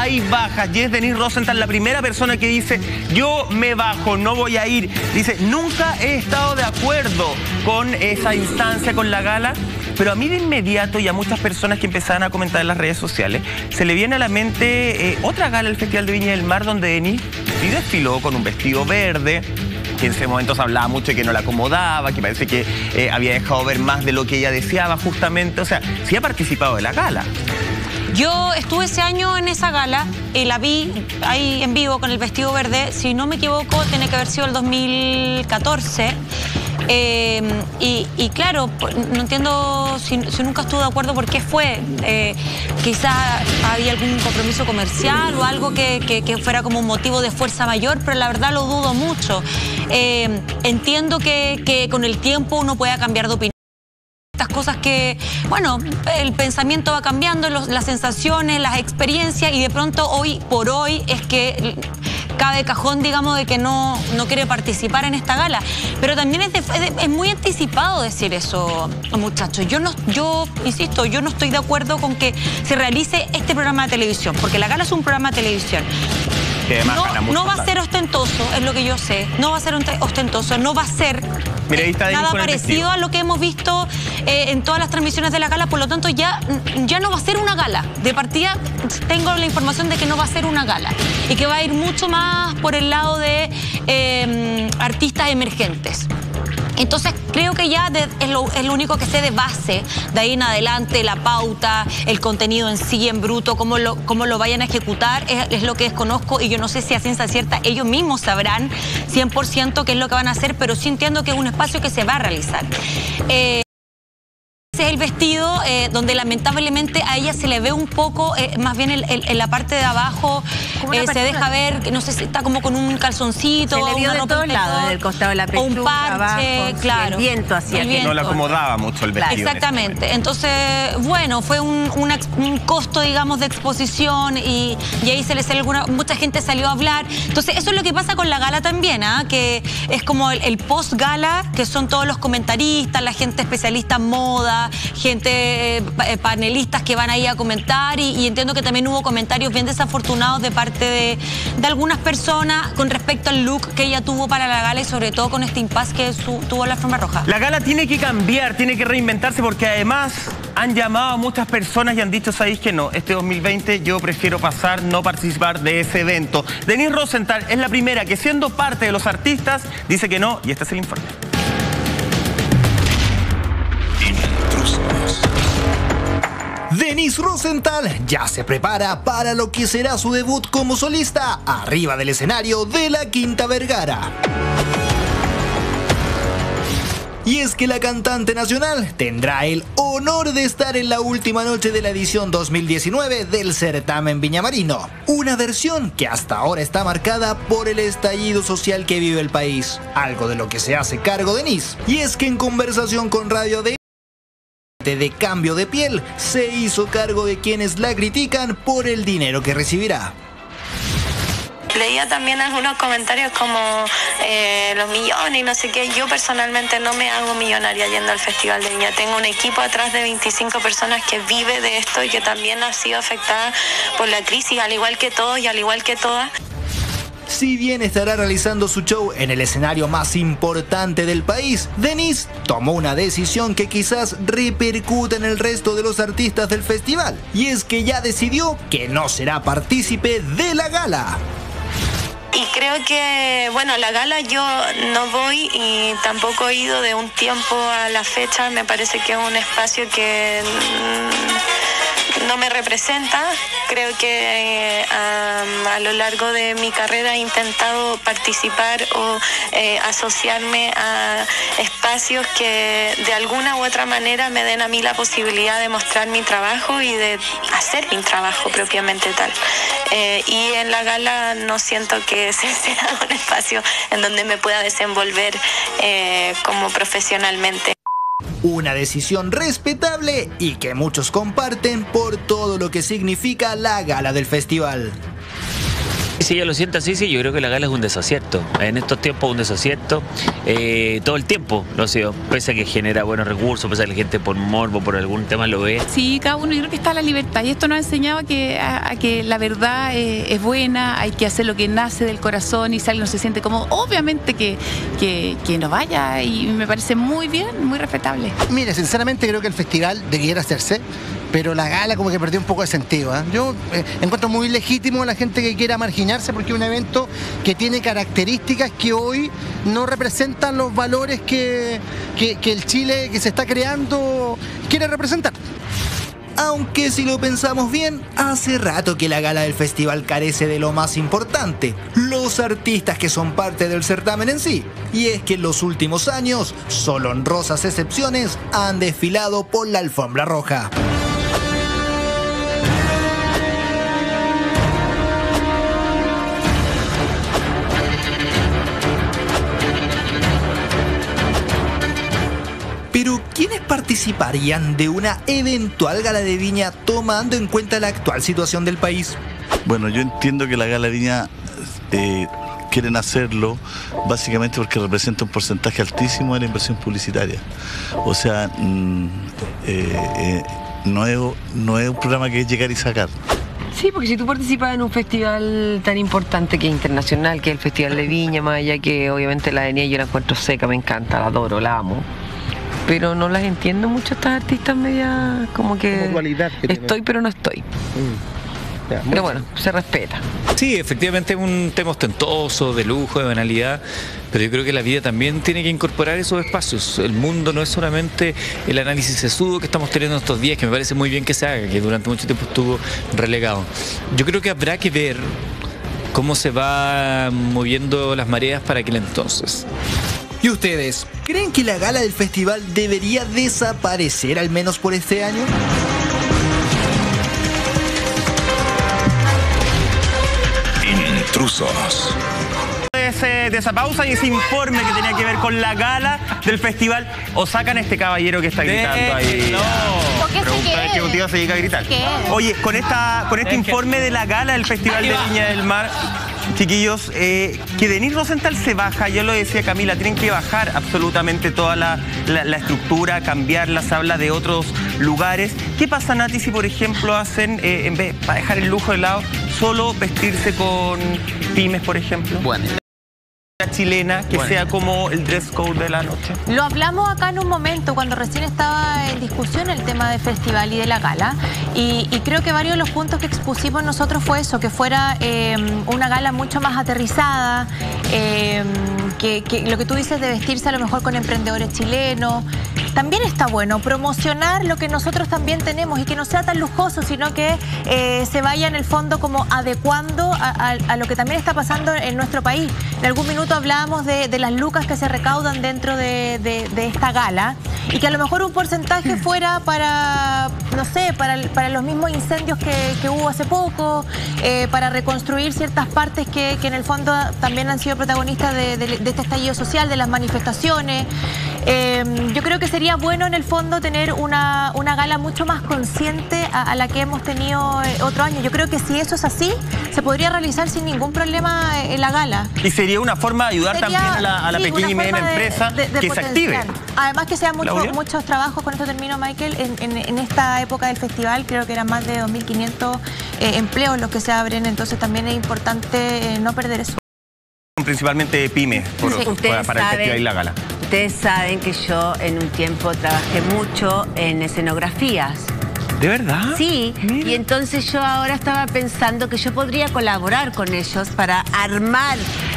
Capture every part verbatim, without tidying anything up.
hay bajas y es Denise Rosenthal la primera persona que dice yo me bajo, no voy a ir. Dice, nunca he estado de acuerdo con esa instancia, con la gala, pero a mí de inmediato y a muchas personas que empezaban a comentar en las redes sociales, se le viene a la mente eh, otra gala del Festival de Viña del Mar donde Denise sí desfiló con un vestido verde, que en ese momento se hablaba mucho de que no la acomodaba, que parece que eh, había dejado ver más de lo que ella deseaba justamente, o sea, sí ha participado de la gala. Yo estuve ese año en esa gala y la vi ahí en vivo con el vestido verde. Si no me equivoco, tiene que haber sido el dos mil catorce. Eh, y, y claro, no entiendo si, si nunca estuve de acuerdo por qué fue. Eh, quizás había algún compromiso comercial o algo que, que, que fuera como un motivo de fuerza mayor, pero la verdad lo dudo mucho. Eh, entiendo que, que con el tiempo uno pueda cambiar de opinión. Estas cosas que, bueno, el pensamiento va cambiando, los, las sensaciones, las experiencias, y de pronto hoy por hoy es que cabe cajón, digamos, de que no, no quiere participar en esta gala. Pero también es, de, es, de, es muy anticipado decir eso, muchachos. Yo, no, yo, insisto, yo no estoy de acuerdo con que se realice este programa de televisión, porque la gala es un programa de televisión. No, no va a ser ostentoso, es lo que yo sé. No va a ser ostentoso, no va a ser Mira, eh, nada parecido a lo que hemos visto eh, en todas las transmisiones de la gala. Por lo tanto, ya, ya no va a ser una gala. De partida, tengo la información de que no va a ser una gala y que va a ir mucho más por el lado de eh, artistas emergentes. Entonces creo que ya de, es, lo, es lo único que sé de base. De ahí en adelante la pauta, el contenido en sí, en bruto, cómo lo, cómo lo vayan a ejecutar, es, es lo que desconozco, y yo no sé si a ciencia cierta ellos mismos sabrán cien por ciento qué es lo que van a hacer, pero sí entiendo que es un espacio que se va a realizar. Eh, Ese es el vestido eh, donde lamentablemente a ella se le ve un poco, eh, más bien en, en, en la parte de abajo eh, se deja ver, no sé si está como con un calzoncito. Se le vio de todos lados, del costado de la pechuga, o un parche, abajo, claro. Sí, el viento hacía el que viento. No le acomodaba mucho el vestido. Exactamente. Entonces, bueno, fue un, una, un costo, digamos, de exposición y, y ahí se le sale alguna, mucha gente salió a hablar. Entonces, eso es lo que pasa con la gala también, ¿eh? Que es como el, el post-gala, que son todos los comentaristas, la gente especialista en moda, gente, eh, panelistas que van ahí a comentar, y, y entiendo que también hubo comentarios bien desafortunados de parte de, de algunas personas con respecto al look que ella tuvo para la gala y sobre todo con este impasse que su, tuvo la alfombra roja. La gala tiene que cambiar, tiene que reinventarse, porque además han llamado a muchas personas y han dicho, ¿sabéis que no? Este dos mil veinte yo prefiero pasar, no participar de ese evento. Denise Rosenthal es la primera que, siendo parte de los artistas, dice que no, y este es el informe. Denise Rosenthal ya se prepara para lo que será su debut como solista arriba del escenario de la Quinta Vergara. Y es que la cantante nacional tendrá el honor de estar en la última noche de la edición dos mil diecinueve del certamen Viñamarino. Una versión que hasta ahora está marcada por el estallido social que vive el país. Algo de lo que se hace cargo Denise. Y es que en conversación con Radio D de Cambio de Piel, se hizo cargo de quienes la critican por el dinero que recibirá. Leía también algunos comentarios como eh, los millones y no sé qué. Yo personalmente no me hago millonaria yendo al Festival de Viña. Tengo un equipo atrás de veinticinco personas que vive de esto y que también ha sido afectada por la crisis, al igual que todos y al igual que todas. Si bien estará realizando su show en el escenario más importante del país, Denise tomó una decisión que quizás repercuta en el resto de los artistas del festival. Y es que ya decidió que no será partícipe de la gala. Y creo que, bueno, la gala yo no voy y tampoco he ido de un tiempo a la fecha. Me parece que es un espacio que mmm, no me representa. Creo que eh, a, a lo largo de mi carrera he intentado participar o eh, asociarme a espacios que de alguna u otra manera me den a mí la posibilidad de mostrar mi trabajo y de hacer mi trabajo propiamente tal. Eh, y en la gala no siento que ese sea un espacio en donde me pueda desenvolver eh, como profesionalmente. Una decisión respetable y que muchos comparten por todo lo que significa la gala del festival. Si ella lo siente así, sí, yo creo que la gala es un desacierto. En estos tiempos un desacierto, eh, todo el tiempo lo ha sido, pese a que genera buenos recursos, pese a que la gente por morbo, por algún tema lo ve. Sí, cada uno, yo creo que está la libertad y esto nos ha enseñado a que, a, a que la verdad eh, es buena, hay que hacer lo que nace del corazón y si alguien no se siente cómodo, obviamente que, que, que no vaya y me parece muy bien, muy respetable. Mire, sinceramente creo que el festival debiera hacerse, pero la gala como que perdió un poco de sentido, ¿eh? Yo eh, encuentro muy legítimo a la gente que quiera marginarse porque es un evento que tiene características que hoy no representan los valores que, que, que el Chile que se está creando quiere representar. Aunque si lo pensamos bien, hace rato que la gala del festival carece de lo más importante, los artistas que son parte del certamen en sí. Y es que en los últimos años, solo honrosas excepciones han desfilado por la alfombra roja. Pero, ¿quiénes participarían de una eventual gala de Viña tomando en cuenta la actual situación del país? Bueno, yo entiendo que la gala de Viña eh, quieren hacerlo básicamente porque representa un porcentaje altísimo de la inversión publicitaria. O sea, mm, eh, eh, no, es, no es un programa que es llegar y sacar. Sí, porque si tú participas en un festival tan importante que es internacional, que es el Festival de Viña, más allá que obviamente la avenida yo la encuentro seca, me encanta, la adoro, la amo. Pero no las entiendo mucho estas artistas medias como que, como que estoy pero no estoy. Mm. Ya, pero bueno, se respeta. Sí, efectivamente es un tema ostentoso, de lujo, de banalidad, pero yo creo que la vida también tiene que incorporar esos espacios. El mundo no es solamente el análisis sesudo que estamos teniendo estos días, que me parece muy bien que se haga, que durante mucho tiempo estuvo relegado. Yo creo que habrá que ver cómo se van moviendo las mareas para aquel entonces. ¿Y ustedes? ¿Creen que la gala del festival debería desaparecer al menos por este año? Intrusos. Ese, de esa pausa y ese informe que tenía que ver con la gala del festival, o sacan a este caballero que está gritando ahí. No. Pregunta que un tío se llega a gritar. Oye, con esta, con este informe de la gala del Festival de Viña del Mar, chiquillos, eh, que Denise Rosenthal se baja, ya lo decía Camila, tienen que bajar absolutamente toda la, la, la estructura, cambiarla, se habla de otros lugares. ¿Qué pasa, Nati, si por ejemplo hacen, eh, en vez, para dejar el lujo de lado, solo vestirse con pymes, por ejemplo? Bueno. Chilena, que bueno, sea como el dress code de la noche. Lo hablamos acá en un momento, cuando recién estaba en discusión el tema del festival y de la gala, y, y creo que varios de los puntos que expusimos nosotros fue eso, que fuera eh, una gala mucho más aterrizada, eh, que, que lo que tú dices de vestirse a lo mejor con emprendedores chilenos. También está bueno promocionar lo que nosotros también tenemos y que no sea tan lujoso, sino que eh, se vaya en el fondo como adecuando a, a, a lo que también está pasando en nuestro país. En algún minuto hablábamos de, de las lucas que se recaudan dentro de, de, de esta gala y que a lo mejor un porcentaje fuera para, no sé, para, para los mismos incendios que, que hubo hace poco, eh, para reconstruir ciertas partes que, que en el fondo también han sido protagonistas de, de, de este estallido social, de las manifestaciones. Eh, yo creo que sería bueno en el fondo tener una, una gala mucho más consciente a, a la que hemos tenido otro año. Yo creo que si eso es así, se podría realizar sin ningún problema en la gala. Y sería una forma de ayudar sería, también a la, a la sí, pequeña y mediana empresa de, de, de que se active. Además que sean mucho, muchos trabajos, con esto termino, Michael, en, en, en esta época del festival creo que eran más de dos mil quinientos eh, empleos los que se abren, entonces también es importante eh, no perder eso. Principalmente pymes por, sí, por, para saben, el festival y la gala. Ustedes saben que yo en un tiempo trabajé mucho en escenografías. ¿De verdad? Sí, mira. Y entonces yo ahora estaba pensando que yo podría colaborar con ellos para armar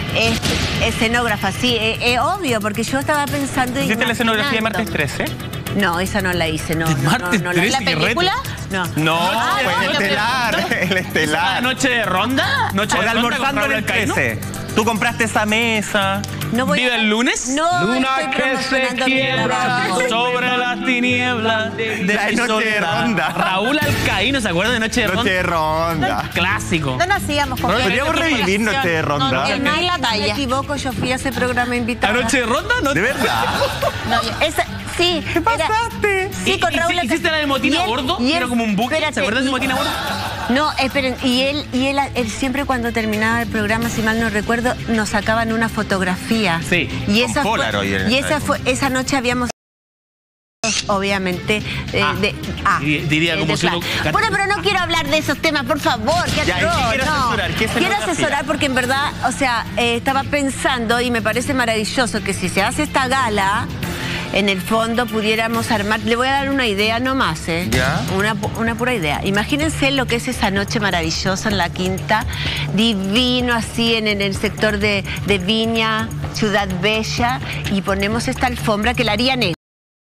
este, escenógrafas. Sí, es eh, eh, obvio, porque yo estaba pensando... ¿Hiciste la escenografía de Martes trece? No, esa no la hice, no. ¿Martes no, no, trece? ¿La película? No. No, ah, fue el estelar, el estelar. ¿Noche de ronda? ¿Noche de almorzando en el trece? Tú compraste esa mesa. No voy ¿Viva a... el lunes? No, Luna que se quiebra sobre las tinieblas de, de la Noche de Ronda. Raúl Alcaíno, ¿se acuerdan de Noche de Ronda? Noche de Ronda. Clásico. No nacíamos con... Podríamos revivir Noche de Ronda. No, no, no, la talla. Si me equivoco, yo fui a ese programa invitado. ¿A Noche de Ronda? No. ¿De verdad? No, esa... Sí. ¿Qué pasaste? Sí, con Raúl. ¿Hiciste la de Motina a bordo? Era como un buque. ¿Se acuerdan de Motina a bordo? No, esperen, y él, y él, él siempre cuando terminaba el programa, si mal no recuerdo, nos sacaban una fotografía. Sí, y con esa Polaroid fue, en y esa esa época. fue, esa noche habíamos obviamente eh, Ah, de ah, diría- diría eh, como de si uno- plan. Bueno, pero no quiero hablar de esos temas, por favor. ¿Qué Ya, ¿y qué atroz? quiere No. asesorar? ¿Qué Quiero escenografía? asesorar porque en verdad, o sea, eh, estaba pensando y me parece maravilloso que si se hace esta gala, en el fondo pudiéramos armar, le voy a dar una idea nomás, ¿eh? ¿Ya? Una, una pura idea. Imagínense lo que es esa noche maravillosa en la Quinta, divino así en, en el sector de, de Viña, Ciudad Bella, y ponemos esta alfombra que la haría negra.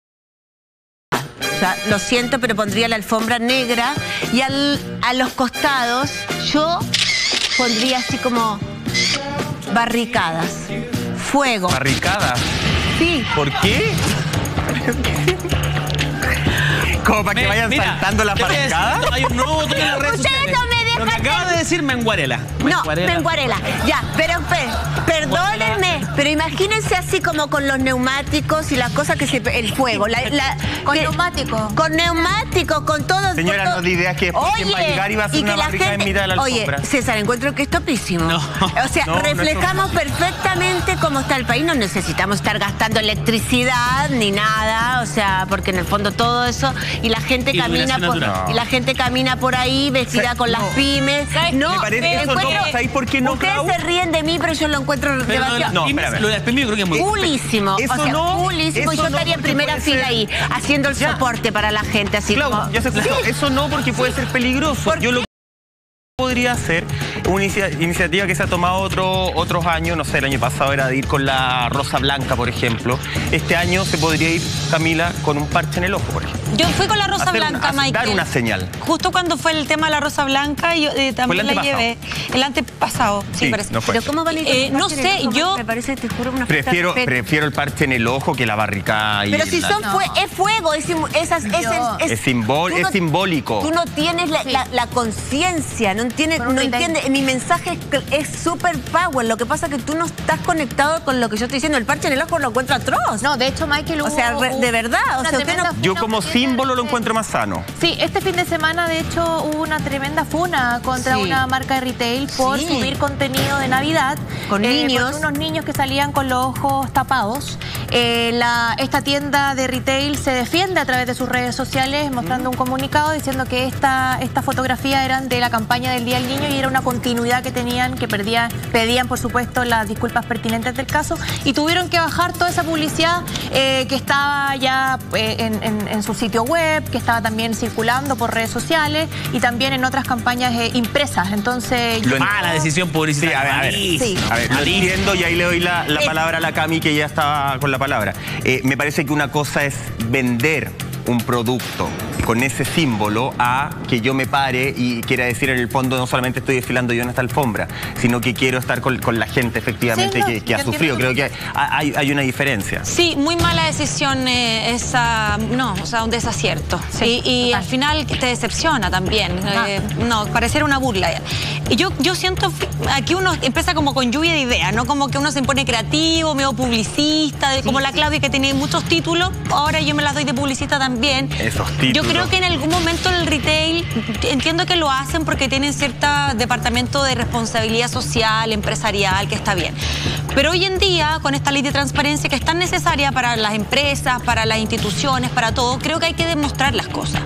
O sea, lo siento, pero pondría la alfombra negra y al, a los costados yo pondría así como barricadas, fuego. Barricada. Sí. ¿Por qué? ¿Como para que Me- vayan mira, saltando las te voy a decir, barricadas? hay un nuevo tono en las redes Ustedes sociales. no me Lo que dejan acaba de decir Menguarela. No, menguarela. Ya, pero pe- perdónenme, pero imagínense así como con los neumáticos y las cosas que se... El fuego, la... la- Con que- neumático. Con neumáticos, con todo... Señora, con todo- no de ideas que después quien va a llegar y va a hacer y que una la barricada en mitad de la Oye, alfombra. César, encuentro que es topísimo. No. O sea, No, no es reflejamos perfectamente cómo está el país. No necesitamos estar gastando electricidad ni nada, o sea, porque en el fondo todo eso... Y la gente camina Iluminación por, natural. y la gente camina por ahí vestida Sí, con las no. pymes. No, Me parece eso no, encuentro- ¿sabéis por qué no, Ustedes Clau? se ríen de mí, pero yo lo encuentro Pero lo de demasiado... las No, pymes- espérame. lo de las pymes yo creo que es muy... Pulísimo, Eso o sea, no, pulísimo, y eso yo no, estaría en porque primera puede fila ser- ahí, haciendo el Ya. soporte para la gente, así Clau, como... ya se escuchó. Eso no, porque puede ser peligroso. Yo lo que podría hacer una inicia- iniciativa que se ha tomado otro, otros años, no sé, el año pasado era de ir con la Rosa Blanca, por ejemplo. Este año se podría ir, Camila, con un parche en el ojo, por ejemplo. Yo fui con la Rosa Hacer una- Blanca, hacer- Michael. dar una señal. Justo cuando fue el tema de la Rosa Blanca, yo eh, también el la antepasado. llevé. El antepasado, sí, Sí, parece. no fue. Pero ¿cómo van a ir con Eh, un no parche en el sé, ojo? yo- Me parece, te juro, una falta de Prefiero, respeto. prefiero el parche en el ojo que la barricada. y Pero si la- son fue, es fuego, es, sim- esas- es, es, Es simbol- tú no- es simbólico. Tú no tienes la, la- la conciencia, no entiendes, no entiendes. Mi mensaje es, cl- es super power. Lo que pasa es que tú no estás conectado con lo que yo estoy diciendo. El parche en el ojo lo encuentro atroz. No, de hecho, Michael, O sea, hubo- re- de verdad, o una sea, usted tremenda no- Yo funa como porque- símbolo lo encuentro más sano. Sí, este fin de semana, de hecho, hubo una tremenda funa contra Sí. una marca de retail por Sí. subir contenido de Navidad. Con niños. Con unos niños que salían con los ojos tapados. Eh, la, esta tienda de retail se defiende a través de sus redes sociales mostrando un comunicado diciendo que esta, esta fotografía eran de la campaña del Día del Niño y era una continuidad que tenían, que perdían, pedían, por supuesto, las disculpas pertinentes del caso y tuvieron que bajar toda esa publicidad eh, que estaba ya eh, en, en- en su sitio web, que estaba también circulando por redes sociales y también en otras campañas eh, impresas. Entonces, yo- Mala decisión Sí, publicitaria. a ver, a ver. malísima. A ver, lo Malísima. entiendo y ahí le doy la, la Eh. palabra a la Cami, que ya estaba con la palabra. Eh, me parece que una cosa es vender un producto con ese símbolo a que yo me pare y quiera decir en el fondo no solamente estoy desfilando yo en esta alfombra, sino que quiero estar con, con la gente efectivamente Sí, no, que, que ha yo sufrido. entiendo Creo que hay, hay una diferencia. Sí, muy mala decisión eh, esa, no, o sea, un desacierto. Sí, y y total. al final te decepciona también. Ah. eh, no, pareciera una burla. Y yo, yo siento, aquí uno empieza como con lluvia de ideas, ¿no? Como que uno se pone creativo, medio publicista, de- como la Claudia que tiene muchos títulos, ahora yo me las doy de publicista también. Esos Yo títulos. creo que en algún momento el retail, entiendo que lo hacen porque tienen cierto departamento de responsabilidad social, empresarial, que está bien. Pero hoy en día, con esta ley de transparencia que es tan necesaria para las empresas, para las instituciones, para todo, creo que hay que demostrar las cosas.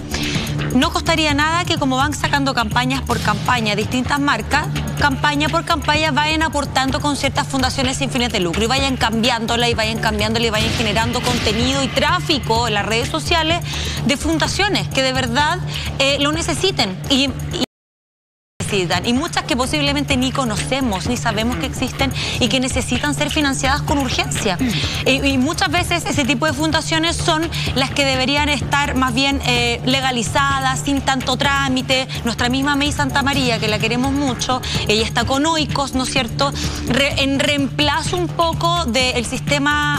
No costaría nada que como van sacando campañas por campaña, distintas marcas, campaña por campaña vayan aportando con ciertas fundaciones sin fines de lucro y vayan cambiándola y vayan cambiándola y vayan generando contenido y tráfico en las redes sociales de fundaciones que de verdad eh, lo necesiten. Y, y necesitan, y muchas que posiblemente ni conocemos, ni sabemos que existen y que necesitan ser financiadas con urgencia. Y, y muchas veces ese tipo de fundaciones son las que deberían estar más bien eh, legalizadas, sin tanto trámite. Nuestra misma May Santa María, que la queremos mucho, ella está con Oikos, ¿no es cierto?, Re- en reemplazo un poco del sistema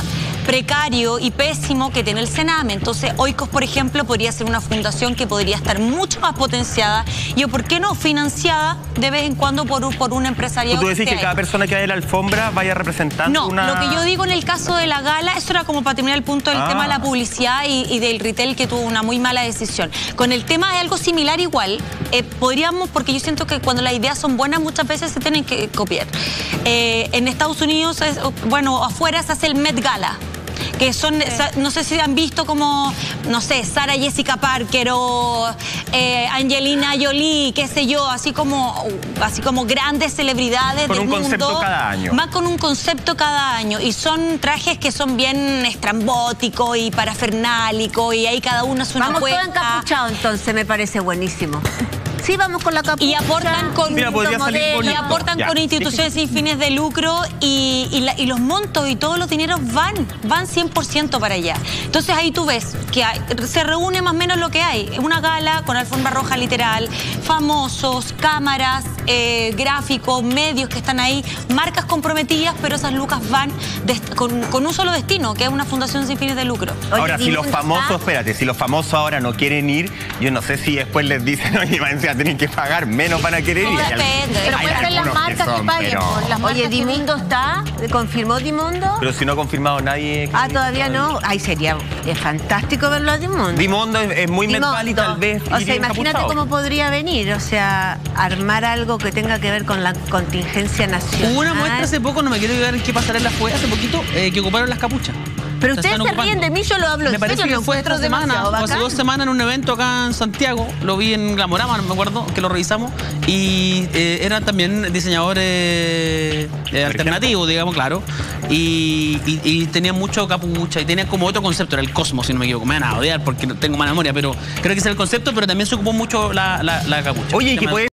precario y pésimo que tiene el Sename. Entonces, Oikos, por ejemplo, podría ser una fundación que podría estar mucho más potenciada y, o por qué no, financiada de vez en cuando por, un- por un empresariado. ¿Tú decís que hay. cada persona que vaya a la alfombra vaya representando No, una...? lo que yo digo en el caso de la gala, eso era como para terminar el punto del Ah. tema de la publicidad y, y del retail, que tuvo una muy mala decisión. Con el tema de algo similar igual, eh, podríamos, porque yo siento que cuando las ideas son buenas muchas veces se tienen que copiar. Eh, en Estados Unidos, es- bueno, afuera se hace el Met Gala, que son, sa- no sé si han visto como, no sé, Sarah Jessica Parker o eh, Angelina Jolie, qué sé yo, así como, así como grandes celebridades Con del un mundo. concepto cada año. Van con un concepto cada año y son trajes que son bien estrambóticos y parafernálicos y ahí cada uno es una Vamos todos cuenta. encapuchados, entonces me parece buenísimo. Sí, vamos con la capucha. Y aportan con, Mira, podría salir y bonito. aportan Ya. con instituciones sin fines de lucro y, y la- y los montos y todos los dineros van, van cien por ciento para allá. Entonces ahí tú ves que hay- se reúne más o menos lo que hay. Una gala con alfombra roja literal, famosos, cámaras, eh, gráficos, medios que están ahí, marcas comprometidas, pero esas lucas van dest- con, con un solo destino, que es una fundación sin fines de lucro. Ahora, si los famosos, espérate, si los famosos ahora no quieren ir, yo no sé si después les dicen, oye, más encima tienen que pagar menos para querer ir. No, Hay al- depende. Pero hay pueden ser las algunos que marcas que, son, paguen. pero- Por las marcas Oye, que Dimundo está, ¿confirmó Dimundo? Pero si no ha confirmado nadie... que- Ah, todavía no. Ay, sería es fantástico verlo a Dimundo. Dimondo es, es muy Dimundo. mental y tal vez O sea, iría imagínate encapuchado. cómo podría venir, o sea, armar algo que tenga que ver con la contingencia nacional. Hubo una muestra hace poco, no me quiero olvidar en qué pasarela fue, hace poquito, eh, que ocuparon las capuchas. Pero Se ustedes están se ríen ocupando. de mí, yo lo hablo en Me parece serio, que lo fue esta encuentro semana, demasiado o hace bacán. dos semanas en un evento acá en Santiago, lo vi en Glamorama, no me acuerdo, que lo revisamos, y eh, eran también diseñadores eh, alternativos, digamos, claro, y, y, y tenían mucho capucha, y tenían como otro concepto, era el cosmos, si no me equivoco, me van a odiar porque no tengo mala memoria, pero creo que ese es el concepto, pero también se ocupó mucho la, la, la capucha. Oye, y que Tema- puede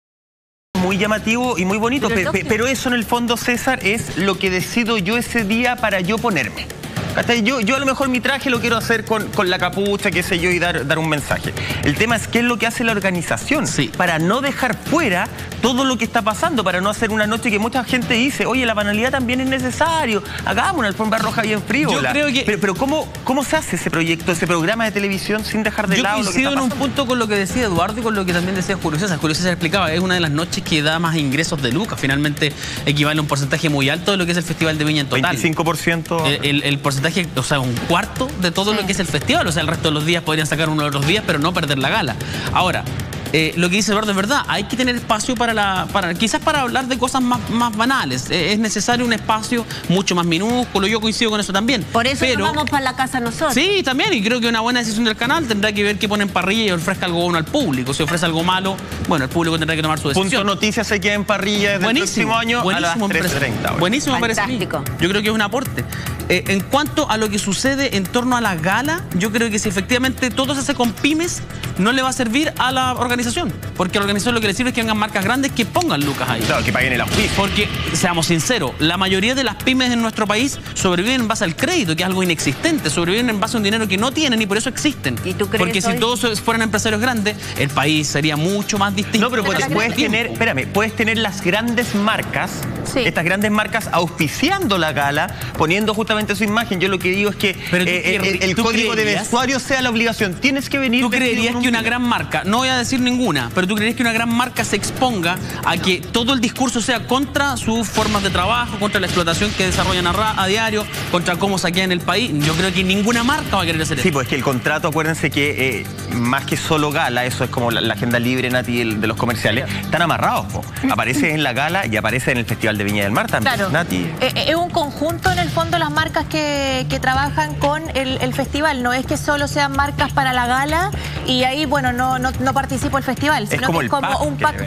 ser muy llamativo y muy bonito, Pero pe- es pe- pero eso en el fondo, César, es lo que decido yo ese día para yo ponerme. ¿Cachai? Yo, yo a lo mejor mi traje lo quiero hacer con, con la capucha, qué sé yo, y dar, dar un mensaje. El tema es qué es lo que hace la organización Sí. para no dejar fuera todo lo que está pasando, para no hacer una noche que mucha gente dice, oye, la banalidad también es necesario, hagamos una alfombra roja bien frío. Yo creo que- Pero, pero ¿cómo, ¿cómo se hace ese proyecto, ese programa de televisión sin dejar de Yo lado lo que coincido está en un pasando? punto con lo que decía Eduardo y con lo que también decía Julio César. Julio César explicaba, es una de las noches que da más ingresos de lucas. Finalmente equivale a un porcentaje muy alto de lo que es el Festival de Viña en total. veinticinco por ciento. El, el- el porcentaje, o sea, un cuarto de todo lo que es el festival. O sea, el resto de los días podrían sacar uno de los días, pero no perder la gala. Ahora, eh, lo que dice Eduardo es verdad. Hay que tener espacio para la, para quizás para hablar de cosas más, más banales. Eh, es necesario un espacio mucho más minúsculo. Yo coincido con eso también. Por eso pero, nos vamos para la casa nosotros. Sí, también, y creo que una buena decisión del canal tendrá que ver que ponen parrilla y ofrezca algo bueno al público. Si ofrece algo malo, bueno, el público tendrá que tomar su decisión. Punto Noticias se queda en parrilla desde el próximo año a las buenísimo, me tres parece. treinta. Buenísimo, me parece a mí. Fantástico. Yo creo que es un aporte. Eh, en cuanto a lo que sucede en torno a la gala, yo creo que si efectivamente todo se hace con pymes, no le va a servir a la organización. Porque a la organización lo que le sirve es que vengan marcas grandes que pongan lucas ahí. Claro, que paguen el auspicio. Porque, seamos sinceros, la mayoría de las pymes en nuestro país sobreviven en base al crédito, que es algo inexistente. Sobreviven en base a un dinero que no tienen y por eso existen. ¿Y tú crees Porque si hoy? todos fueran empresarios grandes, el país sería mucho más distinto. No, pero puedes, Pero puedes tiempo. tener, espérame, puedes tener las grandes marcas, Sí. estas grandes marcas auspiciando la gala, poniendo justamente su imagen. Yo lo que digo es que Pero tú eh, el, querrí- el ¿tú código de creerías? vestuario sea la obligación. Tienes que venir. ¿Tú vestido creerías con un que una pyme. gran marca, no voy a decir ninguna, pero tú creerías que una gran marca se exponga a que todo el discurso sea contra sus formas de trabajo, contra la explotación que desarrollan a, ra- a diario, contra cómo saquean el país? Yo creo que ninguna marca va a querer hacer Sí, eso. pues es que el contrato, acuérdense que eh, más que solo gala, eso es como la, la agenda libre, Nati, el- de los comerciales, están amarrados. Po. Aparece en la gala y aparece en el Festival de Viña del Mar también, Claro. Nati. Eh, eh, es un conjunto en el fondo las marcas que, que trabajan con el, el festival. No es que solo sean marcas para la gala y ahí, bueno, no, no, no participo el festival, sino como que el es como pack un que pack. se ve.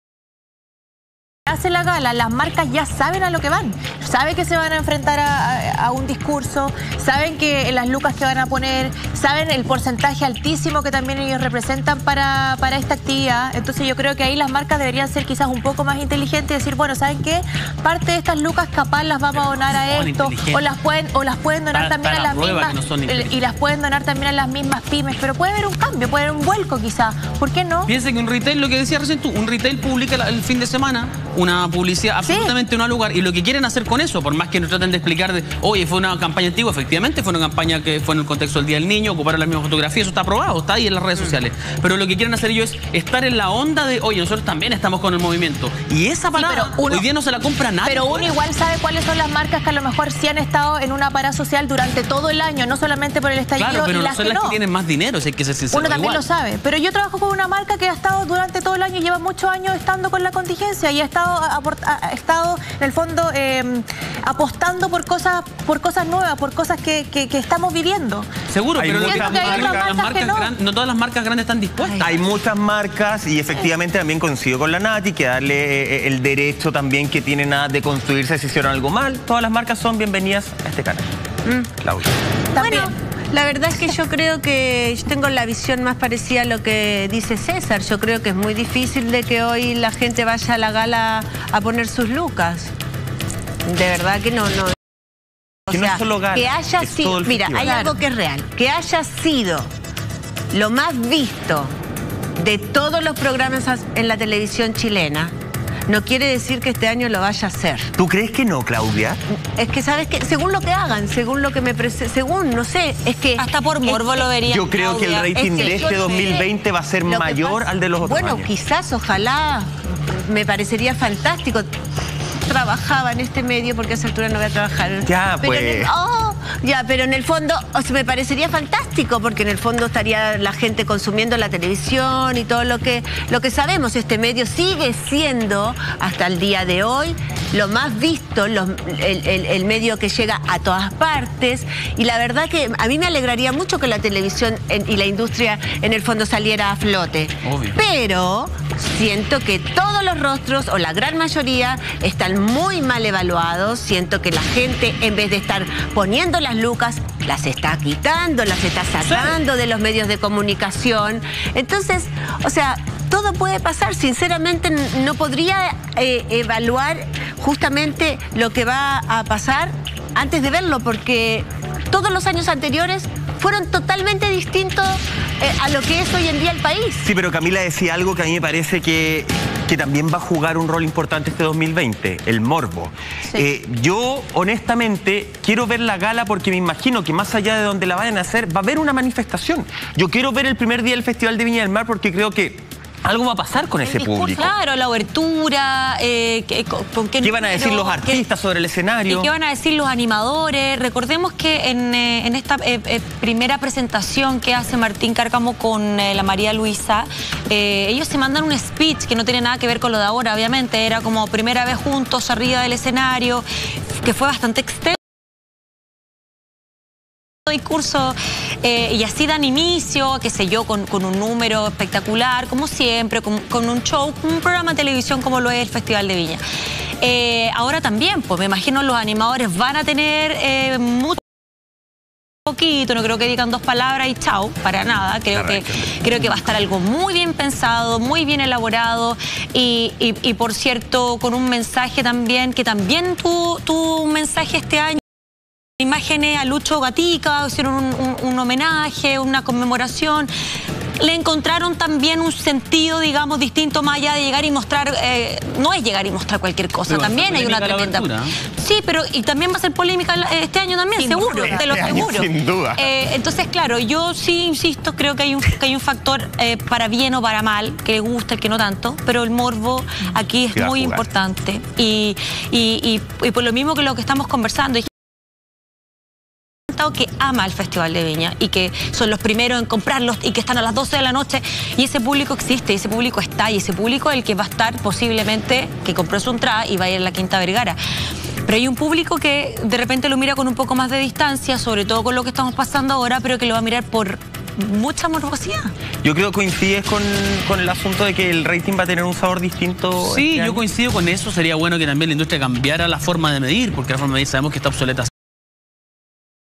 Hace la gala, las marcas ya saben a lo que van, saben que se van a enfrentar a, a- a un discurso, saben que las lucas que van a poner, saben el porcentaje altísimo que también ellos representan para, para esta actividad. Entonces yo creo que ahí las marcas deberían ser quizás un poco más inteligentes y decir, bueno, ¿saben qué? Parte de estas lucas capaz las vamos a donar a son esto, inteligentes. o las pueden, o las pueden donar Está- también está a la las prueba mismas, que no son inteligentes. y las pueden donar también a las mismas pymes, pero puede haber un cambio, puede haber un vuelco quizás, ¿por qué no? Piensa que un retail, lo que decía recién tú, un retail publica la- el fin de semana una publicidad absolutamente no al lugar. Y lo que quieren hacer con eso, por más que nos traten de explicar de, oye, fue una campaña antigua, efectivamente fue una campaña que fue en el contexto del Día del Niño, ocuparon la misma fotografía, eso está aprobado, está ahí en las redes sociales. Pero lo que quieren hacer ellos es estar en la onda de, oye, nosotros también estamos con el movimiento. Y esa parada, sí, uno, hoy día no se la compra nadie. Pero uno igual sabe cuáles son las marcas que a lo mejor sí han estado en una parada social durante todo el año, no solamente por el estallido. Claro, pero y no las son que las no. que tienen más dinero, si hay que ser sincero. Uno también igual. lo sabe. Pero yo trabajo con una marca que ha estado durante todo el año, lleva muchos años estando con la contingencia y ha estado, ha estado en el fondo eh, apostando por cosas, por cosas nuevas, por cosas que, que, que estamos viviendo. Seguro, hay pero muchas lo que marcas, las marcas marcas que no. gran, no todas las marcas grandes están dispuestas. Hay muchas marcas y efectivamente también coincido con la Nati que darle el derecho también que tienen a deconstruirse si hicieron algo mal. Todas las marcas son bienvenidas a este canal. Mm. Claudia. Bueno, la verdad es que yo creo que yo tengo la visión más parecida a lo que dice César. Yo creo que es muy difícil de que hoy la gente vaya a la gala a poner sus lucas. De verdad que no, no. O que sea, no es solo gala, que haya es sido, todo el mira, festival. hay algo que es real, que haya sido lo más visto de todos los programas en la televisión chilena, no quiere decir que este año lo vaya a hacer. ¿Tú crees que no, Claudia? Es que, ¿sabes qué? Según lo que hagan, según lo que me... Según, no sé, es que... Hasta por morbo lo vería. Yo creo que el rating Es que de yo este no dos mil sé. veinte va a ser Lo que mayor pasa- al de los otros Bueno, años. quizás, ojalá, me parecería fantástico. Trabajaba en este medio porque a esa altura no voy a trabajar. Ya, Pero en el- pues. oh, ya, pero en el fondo, o sea, me parecería fantástico porque en el fondo estaría la gente consumiendo la televisión y todo lo que, lo que sabemos. Este medio sigue siendo, hasta el día de hoy, lo más visto, los- el, el- el medio que llega a todas partes. Y la verdad que a mí me alegraría mucho que la televisión en- y la industria en el fondo saliera a flote. Obvio. Pero siento que todos los rostros, o la gran mayoría, están muy mal evaluados. Siento que la gente, en vez de estar poniendo las lucas, las está quitando, las está sacando de los medios de comunicación. Entonces, o sea, todo puede pasar. Sinceramente, n- no podría eh, evaluar justamente lo que va a pasar antes de verlo, porque todos los años anteriores fueron totalmente distintos eh, a lo que es hoy en día el país. Sí, pero Camila decía algo que a mí me parece que, que también va a jugar un rol importante este dos mil veinte, el morbo. Sí. Eh, yo, honestamente, quiero ver la gala porque me imagino que más allá de donde la vayan a hacer, va a haber una manifestación. Yo quiero ver el primer día del Festival de Viña del Mar porque creo que algo va a pasar con ese público. Claro, la obertura, eh, que- con, con qué ¿Qué van a decir número, los artistas sobre el escenario? ¿Y qué van a decir los animadores? Recordemos que en, eh, en esta eh, eh, primera presentación que hace Martín Cárcamo con eh, la María Luisa, eh, ellos se mandan un speech que no tiene nada que ver con lo de ahora, obviamente. Era como primera vez juntos arriba del escenario, que fue bastante extenso. Discurso eh, y así dan inicio, qué sé yo, con, con un número espectacular, como siempre, con, con un show, un programa de televisión como lo es el Festival de Viña. Eh, ahora también, pues me imagino los animadores van a tener eh, mucho poquito, no creo que digan dos palabras y chao, para nada. Creo que, creo que va a estar algo muy bien pensado, muy bien elaborado y, y, y por cierto, con un mensaje también, que también tuvo tu un mensaje este año. Imágenes a Lucho Gatica, hicieron un, un, un homenaje, una conmemoración. Le encontraron también un sentido, digamos, distinto, más allá de llegar y mostrar, eh, no es llegar y mostrar cualquier cosa, Pero también hay una polémica la tremenda... abertura. Sí, pero y también va a ser polémica este año también, Sin seguro, duda. te lo Este año, aseguro. sin duda. Eh, entonces, claro, yo sí insisto, creo que hay un, que hay un factor eh, para bien o para mal, que le gusta, el que no tanto, pero el morbo aquí es Sí, va a muy jugar. importante. Y, y, y, y por lo mismo que lo que estamos conversando, que ama el Festival de Viña y que son los primeros en comprarlos y que están a las doce de la noche, y ese público existe, y ese público está, y ese público es el que va a estar posiblemente, que compró su entrada y va a ir a la Quinta Vergara. Pero hay un público que de repente lo mira con un poco más de distancia, sobre todo con lo que estamos pasando ahora, pero que lo va a mirar por mucha morbosidad. Yo creo que coincides con, con el asunto de que el rating va a tener un sabor distinto. Sí, este yo año. coincido con eso. Sería bueno que también la industria cambiara la forma de medir, porque la forma de medir sabemos que está obsoleta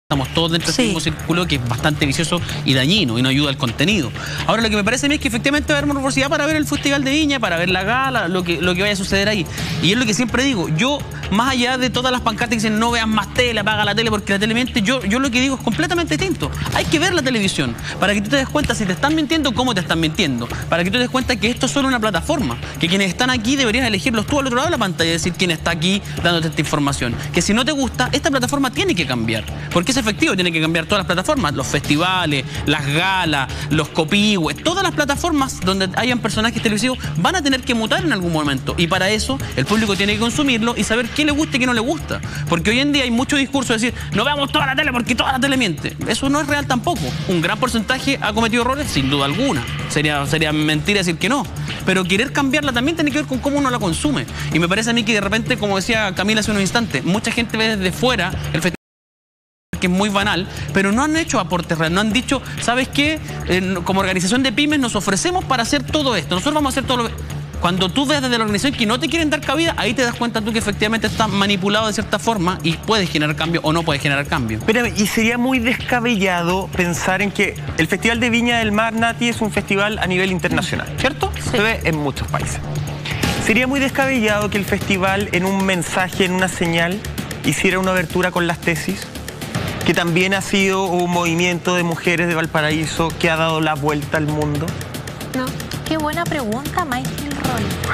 Estamos todos dentro Sí. del mismo círculo que es bastante vicioso y dañino y no ayuda al contenido. Ahora, lo que me parece a mí es que efectivamente va a haber morbosidad para ver el Festival de Viña, para ver la gala, lo que, lo que vaya a suceder ahí. Y es lo que siempre digo, yo, más allá de todas las pancartas que dicen no vean más tele, apaga la tele porque la tele miente, yo, yo lo que digo es completamente distinto. Hay que ver la televisión para que tú te des cuenta si te están mintiendo, cómo te están mintiendo. Para que tú te des cuenta que esto es solo una plataforma, que quienes están aquí deberías elegirlos tú al otro lado de la pantalla y decir quién está aquí dándote esta información. Que si no te gusta, esta plataforma tiene que cambiar. Porque es efectivo, tiene que cambiar todas las plataformas, los festivales, las galas, los copihue, todas las plataformas donde hayan personajes televisivos van a tener que mutar en algún momento. Y para eso el público tiene que consumirlo y saber qué le gusta y qué no le gusta. Porque hoy en día hay mucho discurso de decir, no veamos toda la tele porque toda la tele miente. Eso no es real tampoco. Un gran porcentaje ha cometido errores, sin duda alguna. Sería, sería mentira decir que no. Pero querer cambiarla también tiene que ver con cómo uno la consume. Y me parece a mí que de repente, como decía Camila hace unos instantes, mucha gente ve desde fuera el festival, que es muy banal, pero no han hecho aportes reales, no han dicho, ¿sabes qué? Eh, como organización de pymes nos ofrecemos para hacer todo esto, nosotros vamos a hacer todo lo... Cuando tú ves desde la organización que no te quieren dar cabida, ahí te das cuenta tú que efectivamente está manipulado de cierta forma y puedes generar cambio o no puedes generar cambio. Espérame, y sería muy descabellado pensar en que el Festival de Viña del Mar, Nati, es un festival a nivel internacional, ¿cierto? Sí. Se ve en muchos países. Sería muy descabellado que el festival, en un mensaje, en una señal, hiciera una abertura con las tesis, que también ha sido un movimiento de mujeres de Valparaíso que ha dado la vuelta al mundo. No. Qué buena pregunta, Michael Roll.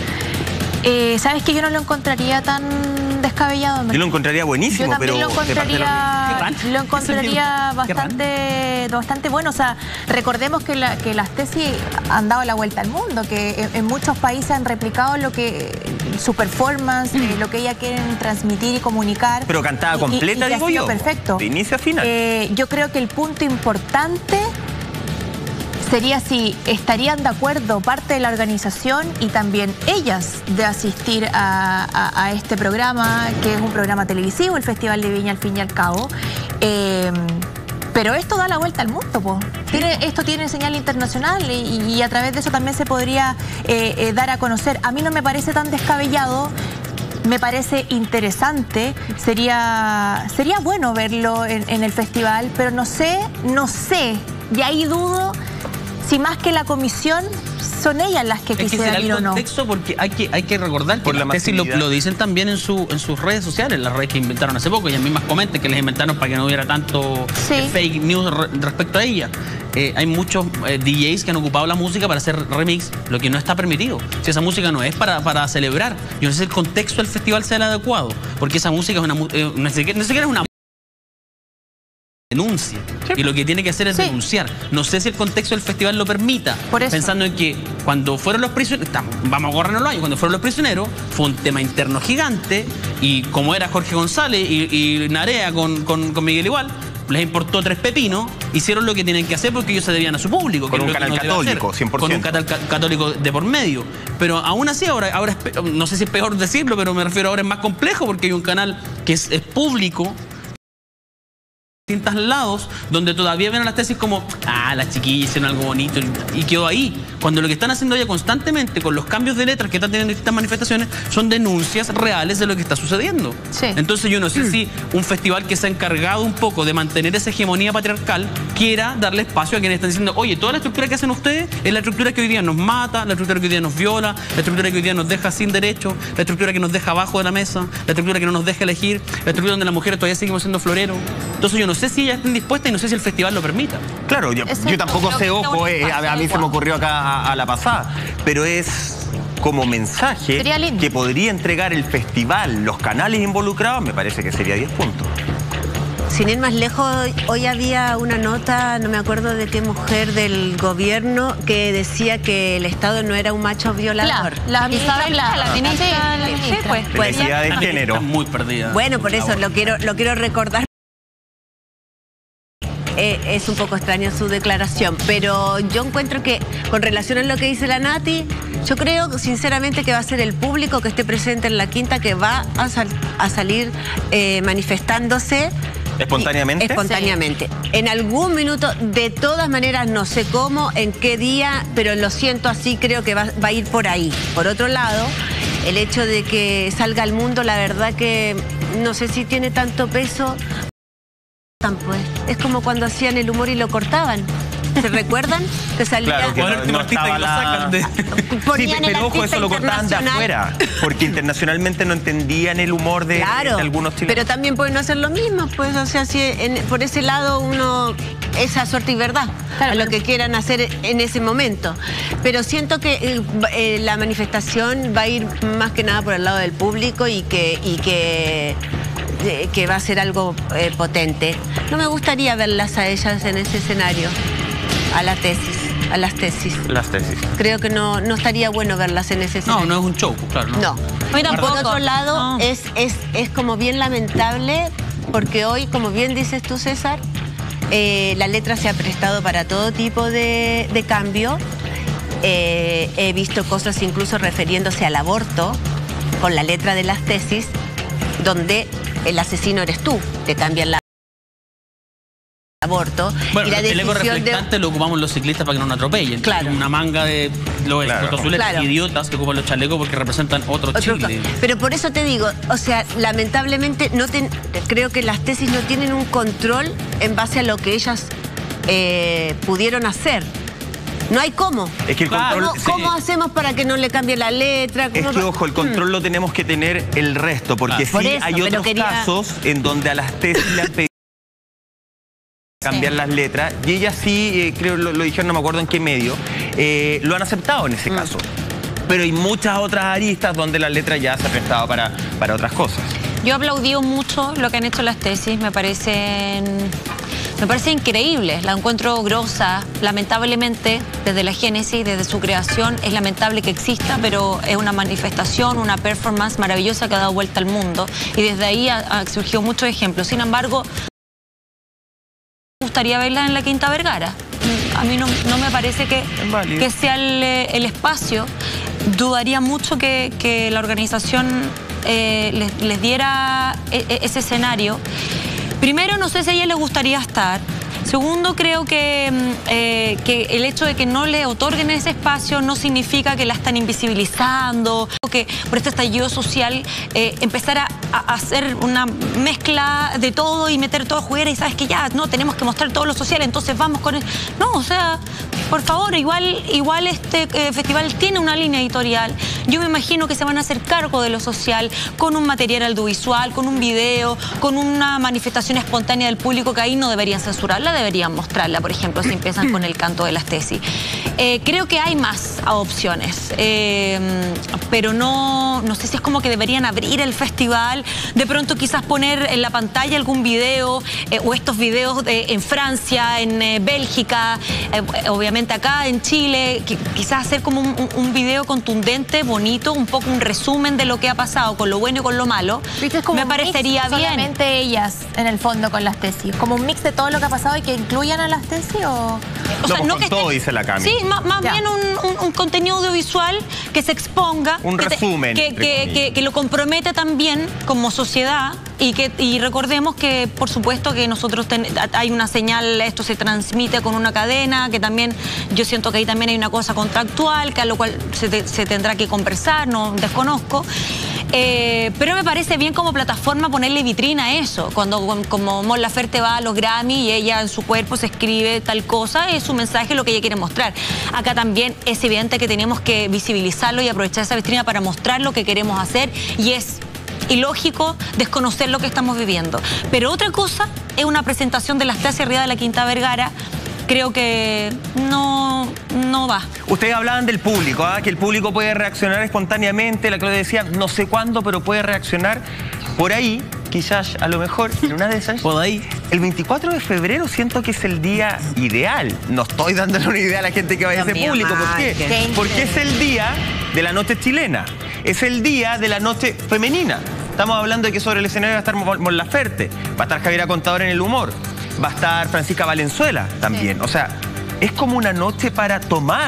Eh, ¿Sabes que yo no lo encontraría tan descabellado? Yo lo encontraría buenísimo, yo pero... Lo encontraría, lo... lo encontraría bastante, bastante bueno. O sea, recordemos que, la, que las tesis han dado la vuelta al mundo, que en, en muchos países han replicado lo que su performance, mm. eh, lo que ellas quieren transmitir y comunicar. Pero cantada y, completa, y, y digo yo. Perfecto. De inicio a final. Eh, yo creo que el punto importante sería si estarían de acuerdo parte de la organización y también ellas de asistir a, a, a este programa, que es un programa televisivo, el Festival de Viña al fin y al cabo. Eh, pero esto da la vuelta al mundo, po. Tiene, esto tiene señal internacional y, y a través de eso también se podría eh, eh, dar a conocer. A mí no me parece tan descabellado. Me parece interesante, sería, sería bueno verlo en, en el festival, pero no sé, no sé, y ahí dudo si más que la comisión son ellas las que quisieran ir o no. Contexto porque hay que, hay que recordar que las tesis lo, lo dicen también en, su, en sus redes sociales, las redes que inventaron hace poco, ellas mismas comentan que les inventaron para que no hubiera tanto sí. eh, fake news re, respecto a ella. Eh, hay muchos eh, D Js que han ocupado la música para hacer remix, lo que no está permitido. Si esa música no es para, para celebrar, yo no sé si el contexto del festival sea el adecuado, porque esa música es una, eh, no, sé, no sé qué es una denuncia. Sí. Y lo que tiene que hacer es sí. denunciar. No sé si el contexto del festival lo permita. Por eso. Pensando en que cuando fueron los prisioneros, vamos a corrernos los años, cuando fueron los prisioneros, fue un tema interno gigante y como era Jorge González y, y Narea con, con, con Miguel Igual, les importó tres pepinos, hicieron lo que tienen que hacer porque ellos se debían a su público. Con que un es canal católico, cien por ciento. Con un canal católico de por medio. Pero aún así, ahora, ahora es, no sé si es peor decirlo, pero me refiero ahora es más complejo porque hay un canal que es, es público, distintos lados, donde todavía ven las tesis como, ah, las chiquillas hicieron algo bonito y quedó ahí. Cuando lo que están haciendo ya constantemente con los cambios de letras que están teniendo distintas manifestaciones son denuncias reales de lo que está sucediendo. Sí. Entonces yo no sé si un festival que se ha encargado un poco de mantener esa hegemonía patriarcal quiera darle espacio a quienes están diciendo, oye, toda la estructura que hacen ustedes es la estructura que hoy día nos mata, la estructura que hoy día nos viola, la estructura que hoy día nos deja sin derecho, la estructura que nos deja abajo de la mesa, la estructura que no nos deja elegir, la estructura donde las mujeres todavía seguimos siendo floreros. Entonces yo no sé si ellas estén dispuestas y no sé si el festival lo permita. Claro, yo, yo tampoco sé, ojo, eh, a, a mí se me ocurrió acá a, a la pasada, pero es como mensaje que podría entregar el festival, los canales involucrados, me parece que sería diez puntos. Sin ir más lejos, hoy había una nota, no me acuerdo de qué mujer del gobierno, que decía que el Estado no era un macho violador. Claro, la ministra, la, la ministra, la ministra. Sí, pues, pues, la identidad de género. Está muy perdida. Bueno, por eso lo quiero, lo quiero recordar. Eh, es un poco extraña su declaración, pero yo encuentro que con relación a lo que dice la Nati, yo creo sinceramente que va a ser el público que esté presente en la quinta que va a, sal, a salir eh, manifestándose. ¿Espontáneamente? Espontáneamente. Sí. En algún minuto, de todas maneras, no sé cómo, en qué día, pero lo siento así, creo que va, va a ir por ahí. Por otro lado, el hecho de que salga al mundo, la verdad que no sé si tiene tanto peso. Pues. Es como cuando hacían el humor y lo cortaban. ¿Se recuerdan? Que salía... Claro, que no, no estaba la... Sí, pero ojo, eso lo cortaban de afuera, porque internacionalmente no entendían el humor de, claro, de algunos chilenos. Pero también pueden no hacer lo mismo, pues, o sea, si en, por ese lado uno... esa suerte y verdad, claro, a lo que quieran hacer en ese momento. Pero siento que eh, eh, la manifestación va a ir más que nada por el lado del público y que... Y que que va a ser algo eh, potente. No me gustaría verlas a ellas en ese escenario, a la tesis, a las tesis. Las tesis. Creo que no, no estaría bueno verlas en ese escenario. No, no es un show, claro. No. No. Mira, por otro lado, no. es, es, es como bien lamentable, porque hoy, como bien dices tú, César, eh, la letra se ha prestado para todo tipo de, de cambio. Eh, he visto cosas incluso refiriéndose al aborto, con la letra de las tesis, donde el asesino eres tú, te cambian la aborto. Bueno, y la el eco reflectante de... lo ocupamos los ciclistas para que no nos atropellen. Claro. Una manga de los claro. azules claro. idiotas que ocupan los chalecos porque representan otro, otro Chile. Pero por eso te digo, o sea, lamentablemente no ten... creo que las tesis no tienen un control en base a lo que ellas eh, pudieron hacer. No hay cómo. Es que el control, ¿Cómo, sí. ¿Cómo hacemos para que no le cambie la letra? Es que, ojo, el control hmm. lo tenemos que tener el resto, porque claro. sí eso, hay otros quería... casos en donde a las tesis le han pedido cambiar sí. las letras, y ellas sí, eh, creo lo, lo dijeron, no me acuerdo en qué medio, eh, lo han aceptado en ese mm. caso. Pero hay muchas otras aristas donde la letra ya se ha prestado para, para otras cosas. Yo aplaudí mucho lo que han hecho las tesis, me parecen... Me parece increíble, la encuentro grosa. Lamentablemente, desde la génesis, desde su creación, es lamentable que exista, pero es una manifestación, una performance maravillosa que ha dado vuelta al mundo. Y desde ahí ha, ha surgido muchos ejemplos. Sin embargo, me gustaría verla en la Quinta Vergara. A mí no, no me parece que, que sea el, el espacio. Dudaría mucho que, que la organización eh, les, les diera ese escenario. Primero, no sé si a ella les gustaría estar. Segundo, creo que, eh, que el hecho de que no le otorguen ese espacio no significa que la están invisibilizando, que por este estallido social eh, empezar a, a hacer una mezcla de todo y meter todo a juguera y sabes que ya no tenemos que mostrar todo lo social, entonces vamos con... El... No, o sea, por favor, igual, igual este eh, festival tiene una línea editorial. Yo me imagino que se van a hacer cargo de lo social con un material audiovisual, con un video, con una manifestación espontánea del público que ahí no deberían censurarla, deberían mostrarla, por ejemplo, si empiezan con el canto de las tesis. Eh, creo que hay más opciones, eh, pero no, no sé si es como que deberían abrir el festival, de pronto quizás poner en la pantalla algún video, eh, o estos videos de, en Francia, en eh, Bélgica, eh, obviamente acá en Chile, que, quizás hacer como un, un video contundente, bonito, un poco un resumen de lo que ha pasado, con lo bueno y con lo malo. ¿Viste? Es como me un parecería mix, bien. Solamente ellas, en el fondo, con las tesis. Como un mix de todo lo que ha pasado y que incluyan a las tesis o... O no, sea, pues no con que todo esté... dice la Cami. Sí, más, más Ya. bien un, un, un contenido audiovisual que se exponga. Un que te- resumen, que, entre que, comillas. que, que lo compromete también como sociedad y que y recordemos que, por supuesto, que nosotros ten- hay una señal, esto se transmite con una cadena, que también yo siento que ahí también hay una cosa contractual, que a lo cual se, te- se tendrá que conversar, no desconozco. Eh, pero me parece bien como plataforma ponerle vitrina a eso. Cuando con- como Mon Laferte va a los Grammy y ella en su cuerpo se escribe tal cosa, es su mensaje, lo que ella quiere mostrar. Acá también es evidente que tenemos que visibilizarlo y aprovechar esa vitrina para mostrar lo que queremos hacer, y es ilógico desconocer lo que estamos viviendo. Pero otra cosa es una presentación de las tesis arriba de la Quinta Vergara. Creo que no, no va. Ustedes hablaban del público, ¿ah? Que el público puede reaccionar espontáneamente. La Claudia decía, no sé cuándo, pero puede reaccionar. Por ahí, quizás, a lo mejor, en una de esas, Por ahí. el veinticuatro de febrero siento que es el día ideal. No estoy dándole una idea a la gente que vaya a ese También, público. ¿Por ay, qué? qué Porque es el día de la noche chilena. Es el día de la noche femenina. Estamos hablando de que sobre el escenario va a estar Mon Mon Laferte, va a estar Javiera Contador en el humor, va a estar Francisca Valenzuela también. O sea, es como una noche para tomar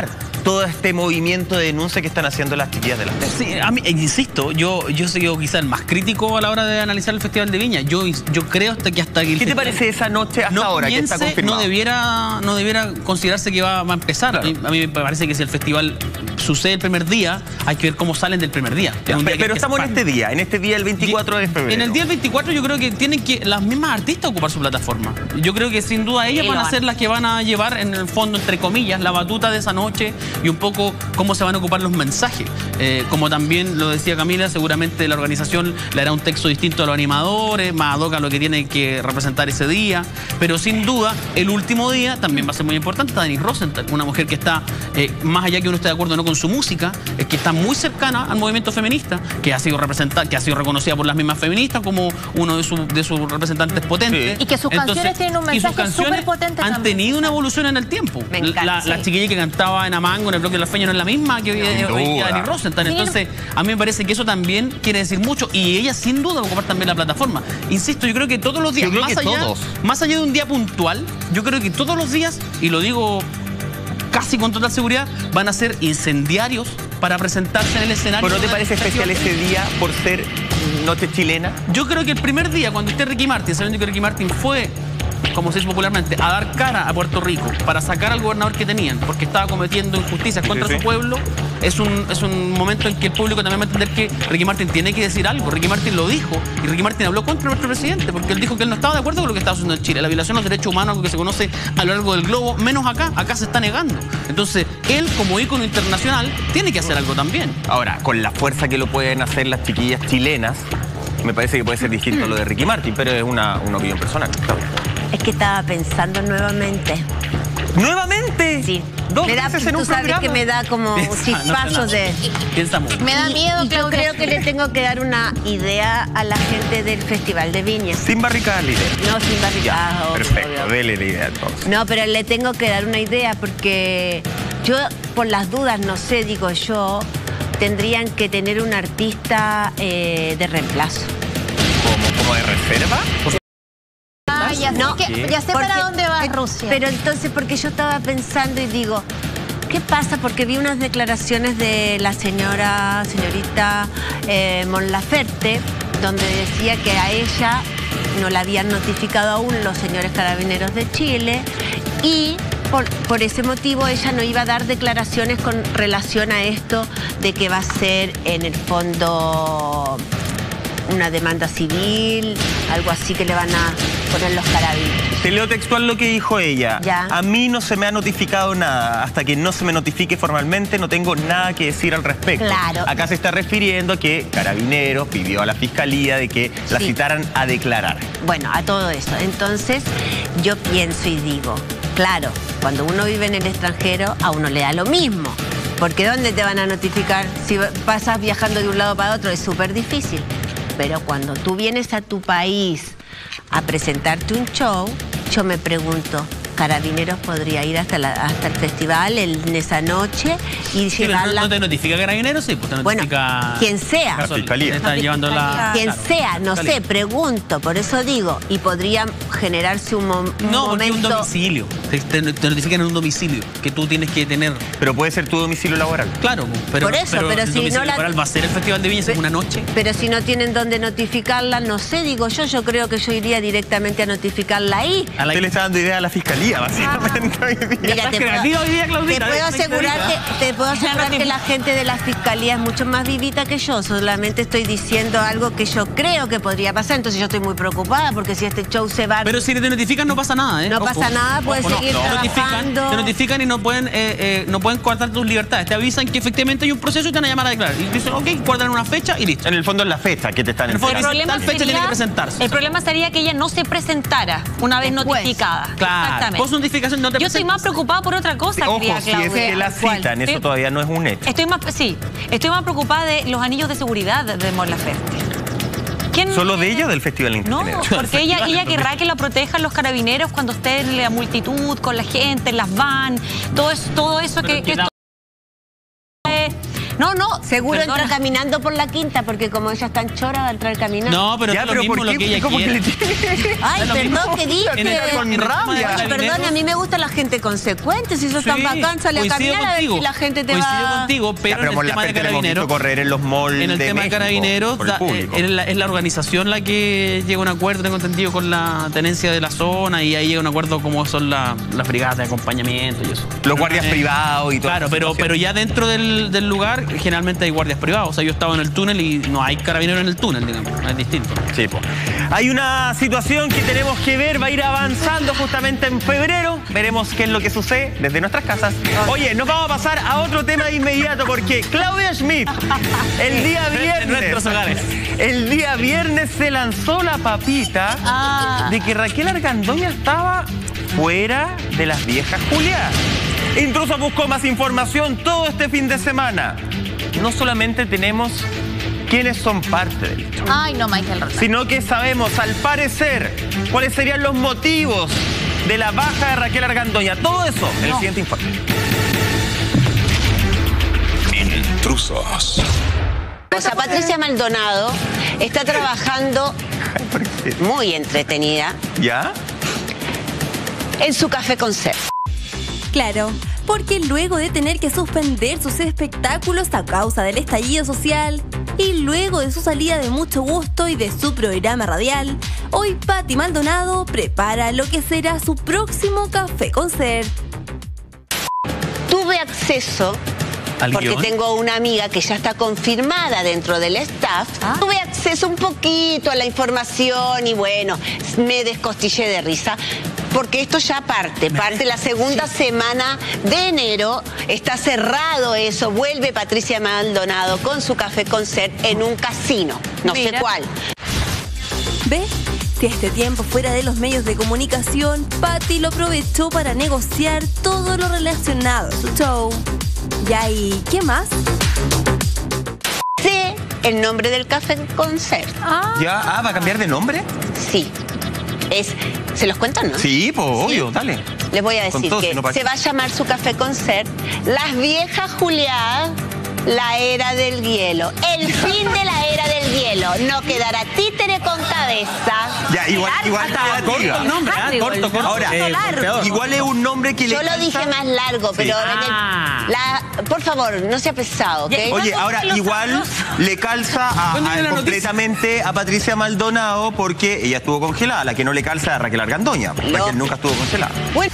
todo este movimiento de denuncia que están haciendo las chiquillas de las Tesis? Sí, a mí, insisto, yo, yo soy quizá el más crítico a la hora de analizar el Festival de Viña. Yo, yo creo hasta que hasta que el ¿Qué te festival parece esa noche hasta no ahora comience, que está confirmado? No debiera, no debiera considerarse que va, va a empezar. Claro. A, mí, a mí me parece que si el festival sucede el primer día, hay que ver cómo salen del primer día. Ya, Un día pero que estamos en este día, en este día el veinticuatro de febrero. En el día del veinticuatro yo creo que tienen que las mismas artistas ocupar su plataforma. Yo creo que sin duda ellas Y van lo a van. ser las que van a llevar en el fondo, entre comillas, la batuta de esa noche y un poco cómo se van a ocupar los mensajes. Eh, como también lo decía Camila, seguramente la organización le hará un texto distinto a los animadores, más ad hoc a lo que tiene que representar ese día. Pero sin duda, el último día también va a ser muy importante. Está Denise Rosenthal, una mujer que está, eh, más allá que uno esté de acuerdo o no con su música, es que está muy cercana al movimiento feminista, que ha sido representada, que ha sido reconocida por las mismas feministas como uno de, su, de sus representantes potentes. Sí. Y que sus canciones tienen un y sus mensaje canciones superpotente han también. tenido una evolución en el tiempo. Me encanta, la, sí. la chiquilla que cantaba en Amango, en el bloque de la Feña, no es la misma que hoy Sin hoy día duda. Denise Rosenthal. Sí. Entonces, a mí me parece que eso también quiere decir mucho y ella sin duda va a ocupar también la plataforma. Insisto, yo creo que todos los días, Yo creo más, que allá, todos. más allá de un día puntual, yo creo que todos los días, y lo digo casi con total seguridad, van a ser incendiarios para presentarse en el escenario. ¿Pero no te parece especial ese día por ser noche chilena? Yo creo que el primer día, cuando esté Ricky Martin, sabiendo que Ricky Martin fue, como se dice popularmente, a dar cara a Puerto Rico para sacar al gobernador que tenían, porque estaba cometiendo injusticias Sí, contra sí, su sí. pueblo, es un, es un momento en que el público también va a entender que Ricky Martin tiene que decir algo. Ricky Martin lo dijo, y Ricky Martin habló contra nuestro presidente, porque él dijo que él no estaba de acuerdo con lo que estaba haciendo en Chile. La violación de los derechos humanos, algo que se conoce a lo largo del globo, menos acá, acá se está negando. Entonces, él como ícono internacional tiene que hacer algo también. Ahora, con la fuerza que lo pueden hacer las chiquillas chilenas, me parece que puede ser distinto a lo de Ricky Martin, pero es una, una opinión personal. Claro. Es que estaba pensando nuevamente. ¿Nuevamente? Sí. Dos Me da, veces en tú un sabes programa. que me da como Piensa, chispazos no sé de... nada. Piensa mucho. Me da Y- miedo, y yo Claudia. creo que le tengo que dar una idea a la gente del Festival de Viña. Sin barricada la idea. No, sin barricadas, Ya, obvio, perfecto, obvio. dele la idea entonces. No, pero le tengo que dar una idea porque yo, por las dudas, no sé, digo yo, tendrían que tener un artista eh, de reemplazo. ¿Como, como de reserva? Ah, ya sé, No, que- ya sé Porque- para dónde va eh, Rusia. Pero entonces, porque yo estaba pensando y digo, ¿qué pasa? Porque vi unas declaraciones de la señora, señorita eh, Mon Laferte, donde decía que a ella no la habían notificado aún los señores carabineros de Chile y por, por ese motivo ella no iba a dar declaraciones con relación a esto de que va a ser en el fondo una demanda civil, algo así que le van a poner los carabineros. Te leo textual lo que dijo ella. Ya. A mí no se me ha notificado nada. Hasta que no se me notifique formalmente, no tengo nada que decir al respecto. Claro. Acá se está refiriendo a que Carabineros pidió a la Fiscalía de que la Sí. citaran a declarar. Bueno, a todo eso. Entonces, yo pienso y digo, claro, cuando uno vive en el extranjero, a uno le da lo mismo. Porque ¿dónde te van a notificar? Si pasas viajando de un lado para otro es súper difícil. Pero cuando tú vienes a tu país a presentarte un show, yo me pregunto, Carabineros podría ir hasta, la- hasta el festival en esa noche y Sí, pero llevar no, la... no te notifica Carabineros, sí, pues te Bueno, notifica... quien sea. La Fiscalía. Está llevando la... Quien claro, sea, no Fiscalía. sé, pregunto, por eso digo, y podría generarse un, mo- un No, porque es un momento... domicilio. Te, te- te notifican en un domicilio que tú tienes que tener. Pero puede ser tu domicilio laboral. Claro, pero, Por eso, pero el si domicilio no la- laboral va a ser el Festival de Viña, es una noche. Pero si no tienen dónde notificarla, no sé, digo yo, yo creo que yo iría directamente a notificarla ahí. A la- Usted le está dando idea a la Fiscalía, básicamente. hoy día. Mira, Estás te puedo, creativa hoy día, Claudita, te puedo ¿eh? asegurar que, te puedo asegurar notifica. que la gente de la Fiscalía es mucho más vivita que yo, solamente estoy diciendo algo que yo creo que podría pasar, entonces yo estoy muy preocupada porque si este show se va... Pero si te notifican no pasa nada, ¿eh? No pasa nada, puedes no. seguir Te notifican, trabajando. te notifican y no pueden, eh, eh, no pueden cortar tus libertades. Te avisan que efectivamente hay un proceso y te van a llamar a declarar. Y dicen, ok, guardan una fecha y listo. En el fondo es la fecha que te están En el fondo, entregando. el tal fecha tiene que presentarse. el problema sería que ella no se presentara una vez Después. notificada. Claro, Exactamente. post notificación no te Yo estoy más presentas. preocupada por otra cosa, Ojo, querida si es Claudia. que la ¿Cuál? citan, eso Sí. todavía no es un hecho. Estoy más, sí, estoy más preocupada de los anillos de seguridad de Mon Laferte. ¿Quién- ¿Solo de ella o del Festival No, Internacional? porque ella, ella querrá que la protejan los carabineros cuando esté en la multitud, con la gente, en las van, todo eso, todo eso que, Pero que que da- esto- eh, no, no, Seguro Perdona. entra caminando por la quinta, porque como ella está en chora, va a entrar caminando. No, pero Ya, es lo pero mismo ¿por lo qué? que ella ¿Cómo que quiere. le tiene? Ay, Es lo perdón, mismo. ¿qué dije? En el- con en el tema de rabia. Ay, carabineros- perdón, a mí me gusta la gente consecuente. Si sos tan Sí, bacán, sale a coincido caminar a ver contigo. si la gente te Coincido va... contigo, Ya, pero, pero en por el la tema de frente le hemos visto carabineros, correr en los malls en el de tema México, de carabineros, por el da- público. eh, es, la, es la organización la que llega a un acuerdo, tengo entendido, con la tenencia de la zona y ahí llega a un acuerdo como son la- las brigadas de acompañamiento y eso. Los guardias Eh, privados y todo. Claro, pero, pero ya dentro del, del lugar generalmente hay guardias privados. O sea, yo estaba en el túnel y no hay carabineros en el túnel, digamos. Es distinto. Sí, po. Hay una situación que tenemos que ver, va a ir avanzando justamente en febrero. Veremos qué es lo que sucede desde nuestras casas. Oye, nos vamos a pasar a otro tema de inmediato porque Claudia Schmidt, el día En viernes, nuestros hogares. el día viernes se lanzó la papita Ah. de que Raquel Argandoña estaba fuera de las viejas Juliá. Intruso buscó más información todo este fin de semana. No solamente tenemos quiénes son parte del show, Ay, no, Michael Rosa. sino que sabemos, al parecer, cuáles serían los motivos de la baja de Raquel Argandoña. Todo eso en el siguiente informe. Intrusos. O sea, Patricia Maldonado está trabajando muy entretenida ¿Ya? en su café con ser. Claro, porque luego de tener que suspender sus espectáculos a causa del estallido social y luego de su salida de Mucho Gusto y de su programa radial, hoy Patti Maldonado prepara lo que será su próximo café concert. Tuve acceso, ¿Al porque guión? tengo una amiga que ya está confirmada dentro del staff, tuve acceso un poquito a la información y bueno, me descostillé de risa. Porque esto ya parte, parte la segunda semana de enero, está cerrado eso, vuelve Patricia Maldonado con su café concert en un casino, no sé Mira. cuál. ¿Ve? Si este tiempo fuera de los medios de comunicación, Patti lo aprovechó para negociar todo lo relacionado a su show. ¿Ya y qué más? Sé el nombre del café concert. ¿Ya? Ah, ¿va a cambiar de nombre? Sí. Es, ¿se los cuento, no? Sí, pues, Sí. obvio, dale. Les voy a Con decir todo, que si no, ¿para se qué? va a llamar su café concert Las Viejas Juliadas, la era del hielo. El fin de la era del hielo. No quedará títere con cabeza. Ya, igual, igual está Corto el nombre, ¿ah? Corto, corto. Ahora, Eh, golpeador. igual es un nombre que le Yo lo calza- dije más largo, pero Sí. en el- Ah. la, por favor, no sea pesado, ¿ok? Oye, ahora igual le calza a- ¿Cuándo a- viene la completamente a Patricia Maldonado porque ella estuvo congelada. La que no le calza es a Raquel Argandoña. Raquel nunca estuvo congelada. Bueno,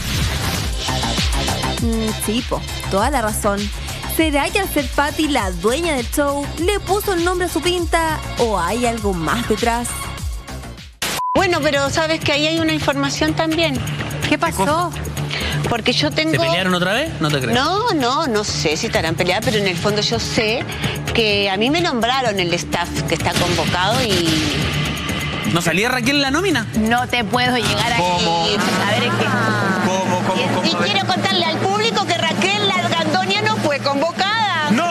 Mm, sí, po, toda la razón. ¿Será que al ser Patti la dueña del show, le puso el nombre a su pinta o hay algo más detrás? bueno, pero sabes que ahí hay una información también. ¿Qué pasó? Porque yo tengo... ¿Se pelearon otra vez? No te creo. No, no, no sé si estarán peleadas, pero en el fondo yo sé que a mí me nombraron el staff que está convocado y... ¿No salía Raquel en la nómina? No te puedo llegar a ¿Cómo? A ver, es que... ¿Cómo, cómo, Y, cómo? y quiero contarle al público que Raquel Argandoña no fue convocada. ¡No!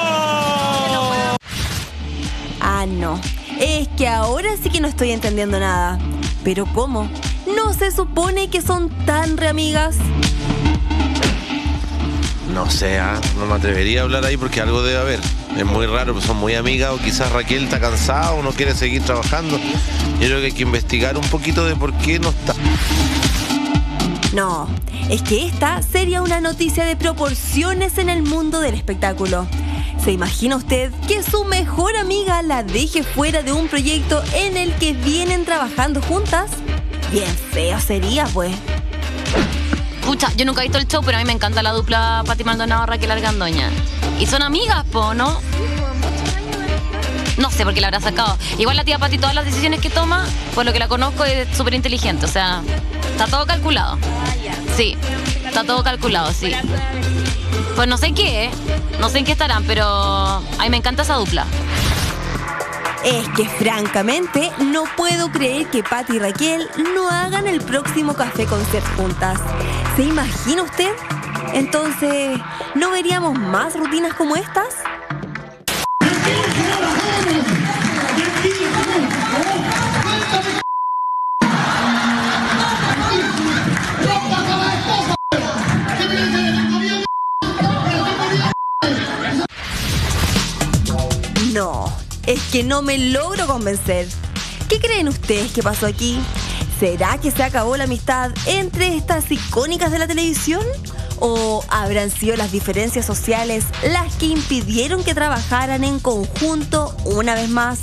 Ah, no. Es que ahora sí que no estoy entendiendo nada. ¿Pero cómo? ¿No se supone que son tan reamigas? No sé, ¿ah? No me atrevería a hablar ahí porque algo debe haber. Es muy raro, pues son muy amigas o quizás Raquel está cansada o no quiere seguir trabajando. Yo creo que hay que investigar un poquito de por qué no está. No, es que esta sería una noticia de proporciones en el mundo del espectáculo. ¿Se imagina usted que su mejor amiga la deje fuera de un proyecto en el que vienen trabajando juntas? Bien feo sería, pues. Pucha, yo nunca he visto el show, pero a mí me encanta la dupla Patti Maldonado, Raquel Argandoña. Y son amigas, po, ¿no? No sé por qué la habrá sacado. Igual la tía Patti, todas las decisiones que toma, por lo que la conozco, es súper inteligente. O sea, está todo calculado. Sí, está todo calculado, sí. Pues no sé qué, ¿eh? No sé en qué estarán, pero a mí me encanta esa dupla. Es que francamente no puedo creer que Patti y Raquel no hagan el próximo Café Concert juntas. ¿Se imagina usted? Entonces, ¿no veríamos más rutinas como estas? es que no me logro convencer. ¿Qué creen ustedes que pasó aquí? ¿Será que se acabó la amistad entre estas icónicas de la televisión? ¿O habrán sido las diferencias sociales las que impidieron que trabajaran en conjunto una vez más?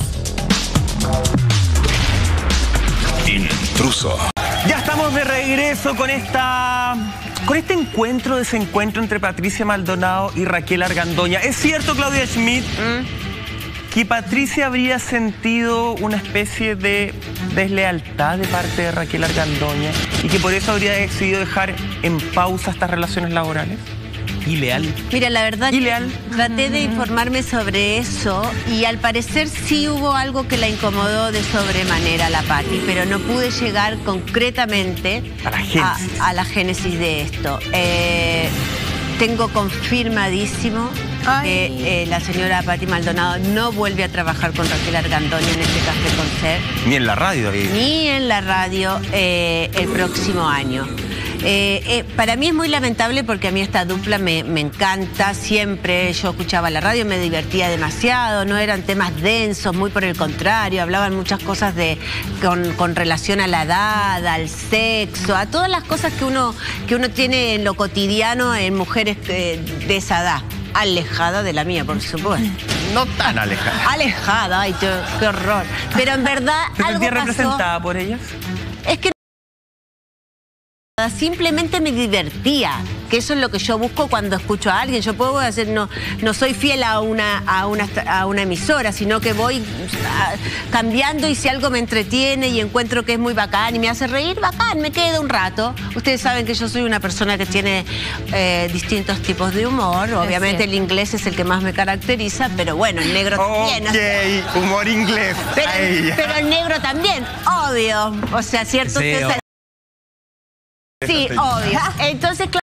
Intruso. Ya estamos de regreso con esta... con este encuentro, desencuentro entre Patricia Maldonado y Raquel Argandoña. ¿Es cierto, Claudia Schmidt, ¿Mm? que Patricia habría sentido una especie de deslealtad de parte de Raquel Argandoña y que por eso habría decidido dejar en pausa estas relaciones laborales? Ileal. Mira, la verdad Ileal. que traté de informarme sobre eso y al parecer sí hubo algo que la incomodó de sobremanera a la Pati, pero no pude llegar concretamente a la génesis, a, a la génesis de esto. Eh, tengo confirmadísimo Ay. que eh, la señora Pati Maldonado no vuelve a trabajar con Raquel Argandoña en este Café con Ser. Ni en la radio. Ahí. Ni en la radio eh, el próximo año. Eh, eh, para mí es muy lamentable porque a mí esta dupla me, me encanta, siempre yo escuchaba la radio, me divertía demasiado, no eran temas densos, muy por el contrario, hablaban muchas cosas de, con, con relación a la edad, al sexo, a todas las cosas que uno, que uno tiene en lo cotidiano en mujeres eh, de esa edad, alejada de la mía, por supuesto. No tan alejada. Alejada, ay, qué, qué horror. Pero en verdad ¿Te algo sentías pasó. representada por ellas? Es que simplemente me divertía, que eso es lo que yo busco cuando escucho a alguien. Yo puedo hacer, no, no soy fiel a una, a, una, a una emisora, sino que voy a, cambiando y si algo me entretiene y encuentro que es muy bacán y me hace reír, bacán, me quedo un rato. Ustedes saben que yo soy una persona que tiene eh, distintos tipos de humor. Obviamente el inglés es el que más me caracteriza, pero bueno, el negro también. Ok, ¿no? Humor inglés. Pero, pero el negro también, obvio. O sea, ¿cierto? Sí, César? Sí, obvio. Entonces, claro,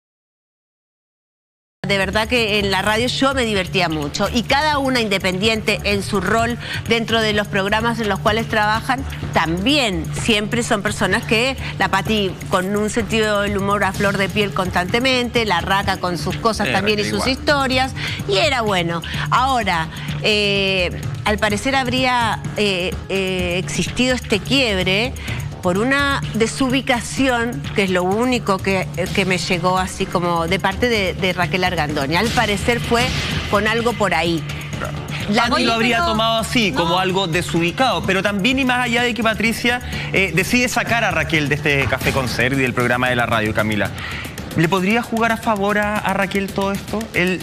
de verdad que en la radio yo me divertía mucho y cada una independiente en su rol dentro de los programas en los cuales trabajan, también siempre son personas que, la Pati con un sentido del humor a flor de piel constantemente, la Raca con sus cosas sí, también y sus igual. historias, y era bueno. Ahora, eh, al parecer habría eh, eh, existido este quiebre por una desubicación, que es lo único que, que me llegó así como de parte de, de Raquel Argandoña. Al parecer fue con algo por ahí. La Pati lo habría pero... tomado así, no. como algo desubicado, pero también y más allá de que Patricia eh, decide sacar a Raquel de este Café con Ser y del programa de la radio, Camila, ¿le podría jugar a favor a, a Raquel todo esto? El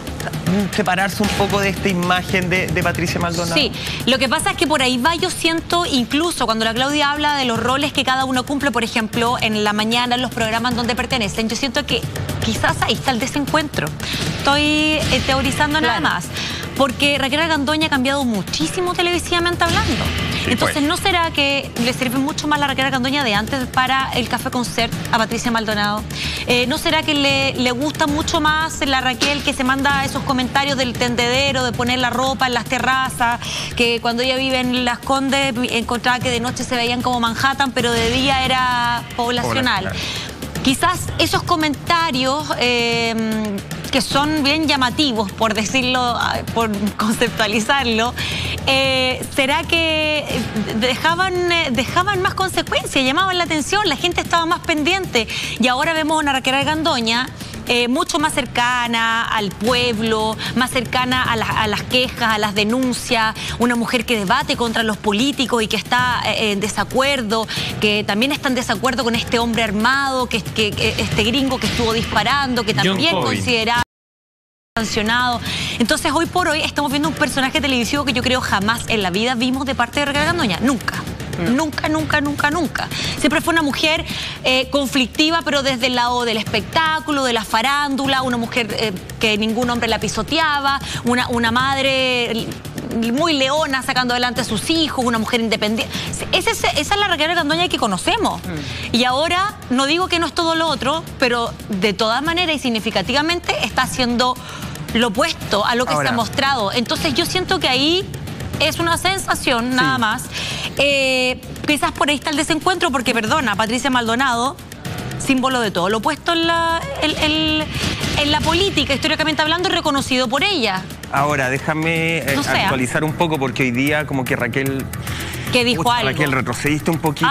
separarse un poco de esta imagen de, de Patricia Maldonado. Sí, lo que pasa es que por ahí va, yo siento, incluso cuando la Claudia habla de los roles que cada uno cumple, por ejemplo, en la mañana, en los programas donde pertenecen, yo siento que quizás ahí está el desencuentro. Estoy eh, teorizando claro. nada más. Porque Raquel Argandoña ha cambiado muchísimo televisivamente hablando. Sí, Entonces, pues. ¿no será que le sirve mucho más la Raquel Argandoña de antes para el Café con Ser a Patricia Maldonado? Eh, ¿No será que le, le gusta mucho más la Raquel que se manda esos comentarios del tendedero, de poner la ropa en las terrazas, que cuando ella vive en Las Condes encontraba que de noche se veían como Manhattan, pero de día era poblacional? Hola, claro. Quizás esos comentarios... Eh, que son bien llamativos, por decirlo, por conceptualizarlo, eh, ¿será que dejaban, dejaban más consecuencias, llamaban la atención, la gente estaba más pendiente? Y ahora vemos a una Raquel Argandoña eh, mucho más cercana al pueblo, más cercana a, la, a las quejas, a las denuncias, una mujer que debate contra los políticos y que está eh, en desacuerdo, que también está en desacuerdo con este hombre armado, que, que, que este gringo que estuvo disparando, que también considera sancionado. Entonces hoy por hoy estamos viendo un personaje televisivo que yo creo jamás en la vida vimos de parte de Raquel Argandoña, nunca. No. Nunca, nunca, nunca, nunca. Siempre fue una mujer eh, conflictiva, pero desde el lado del espectáculo, de la farándula, una mujer eh, que ningún hombre la pisoteaba, una, una madre muy leona sacando adelante a sus hijos, una mujer independiente. Esa es, esa es la Raquel Argandoña que conocemos. Mm. Y ahora, no digo que no es todo lo otro, pero de todas maneras y significativamente está haciendo lo opuesto a lo que ahora se ha mostrado. Entonces yo siento que ahí es una sensación, nada sí. más. Eh, quizás por ahí está el desencuentro, porque, perdona, Patricia Maldonado, símbolo de todo lo opuesto en la, en, en, en la política, históricamente hablando, reconocido por ella. Ahora, déjame eh, No sé, ¿ah? actualizar un poco porque hoy día como que Raquel... Que dijo Pucha, algo. Raquel, retrocediste un poquito.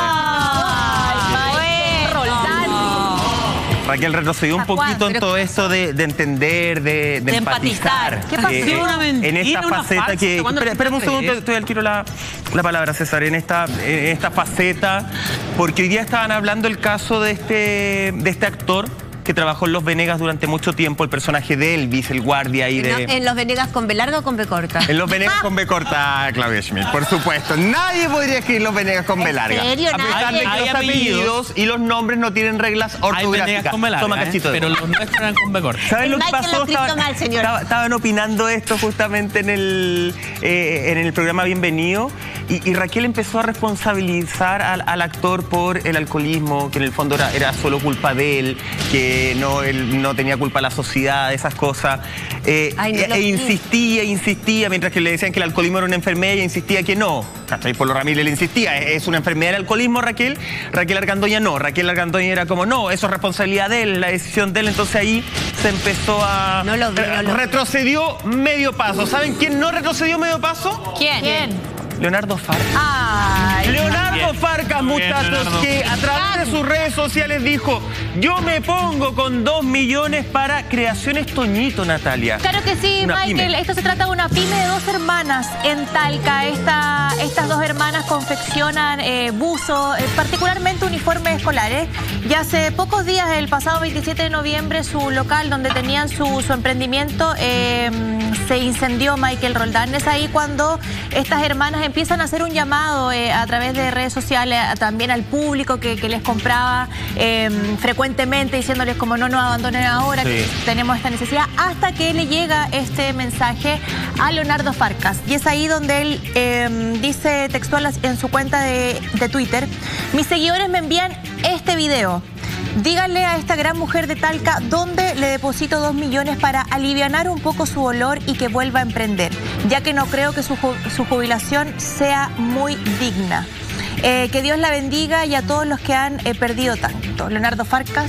Ay, bueno. Raquel retrocedió un Juan, poquito en pero- todo esto de, de entender, de, de De empatizar. empatizar. ¿Qué pasó? Eh, Una mentira, en esta una faceta farsa, que... ¿cuándo Espera, espérame un empezaste segundo, eso? estoy al tiro la, la palabra, César. En esta, en esta faceta, porque hoy día estaban hablando el caso de este, de este actor que trabajó en Los Venegas durante mucho tiempo, el personaje de Elvis, el guardia ahí de... No, ¿en Los Venegas con B larga o con B corta? En Los Venegas con B corta, Claudia Schmidt, por supuesto. Nadie podría escribir Los Venegas con B larga. ¿En serio? A pesar de que Hay- hay los apellidos y los nombres no tienen reglas Hay Venegas ortográficas. con B larga, Toma ¿eh? cachito de Pero boca. los nuestros eran con B corta. ¿Sabes lo que Michael pasó? lo escribió Estaba- mal, señor. estaba- estaban opinando esto justamente en el, eh, en el programa Bienvenido y, y Raquel empezó a responsabilizar al, al actor por el alcoholismo, que en el fondo era, era solo culpa de él, que no, él no tenía culpa la sociedad, esas cosas. Eh, Ay, no e, lo- e insistía, insistía, mientras que le decían que el alcoholismo era una enfermedad, ella insistía que no. ¿Cachai? Polo Ramírez le insistía, ¿es es una enfermedad el alcoholismo, Raquel? Raquel Argandoña no. Raquel Argandoña era como, no, eso es responsabilidad de él, la decisión de él. Entonces ahí se empezó a... No lo vi, no lo vi. Retrocedió medio paso. ¿Saben quién no retrocedió medio paso? ¿Quién? ¿Quién? Leonardo Farcas. Ay. Leonardo Bien. Farcas, Bien, muchachos, Leonardo. que a través de sus redes sociales dijo, yo me pongo con dos millones para Creaciones Toñito, Natalia. Claro que sí, Una Michael. pyme. Esto se trata de una pyme de dos hermanas en Talca. Esta, estas dos hermanas confeccionan eh, buzos, eh, particularmente uniformes escolares. Y hace pocos días, el pasado veintisiete de noviembre, su local donde tenían su, su emprendimiento eh, se incendió, Michael Roldán. Es ahí cuando estas hermanas empiezan a hacer un llamado eh, a través de redes sociales a- también al público que, que les compraba eh, frecuentemente, diciéndoles como no nos abandonen ahora, Sí. que tenemos esta necesidad, hasta que le llega este mensaje a Leonardo Farcas. Y es ahí donde él eh, dice textual en su cuenta de, de Twitter, mis seguidores me envían este video. Díganle a esta gran mujer de Talca dónde le deposito dos millones para alivianar un poco su dolor y que vuelva a emprender, ya que no creo que su, ju- su jubilación sea muy digna. Eh, que Dios la bendiga y a todos los que han eh, perdido tanto. Leonardo Farcas.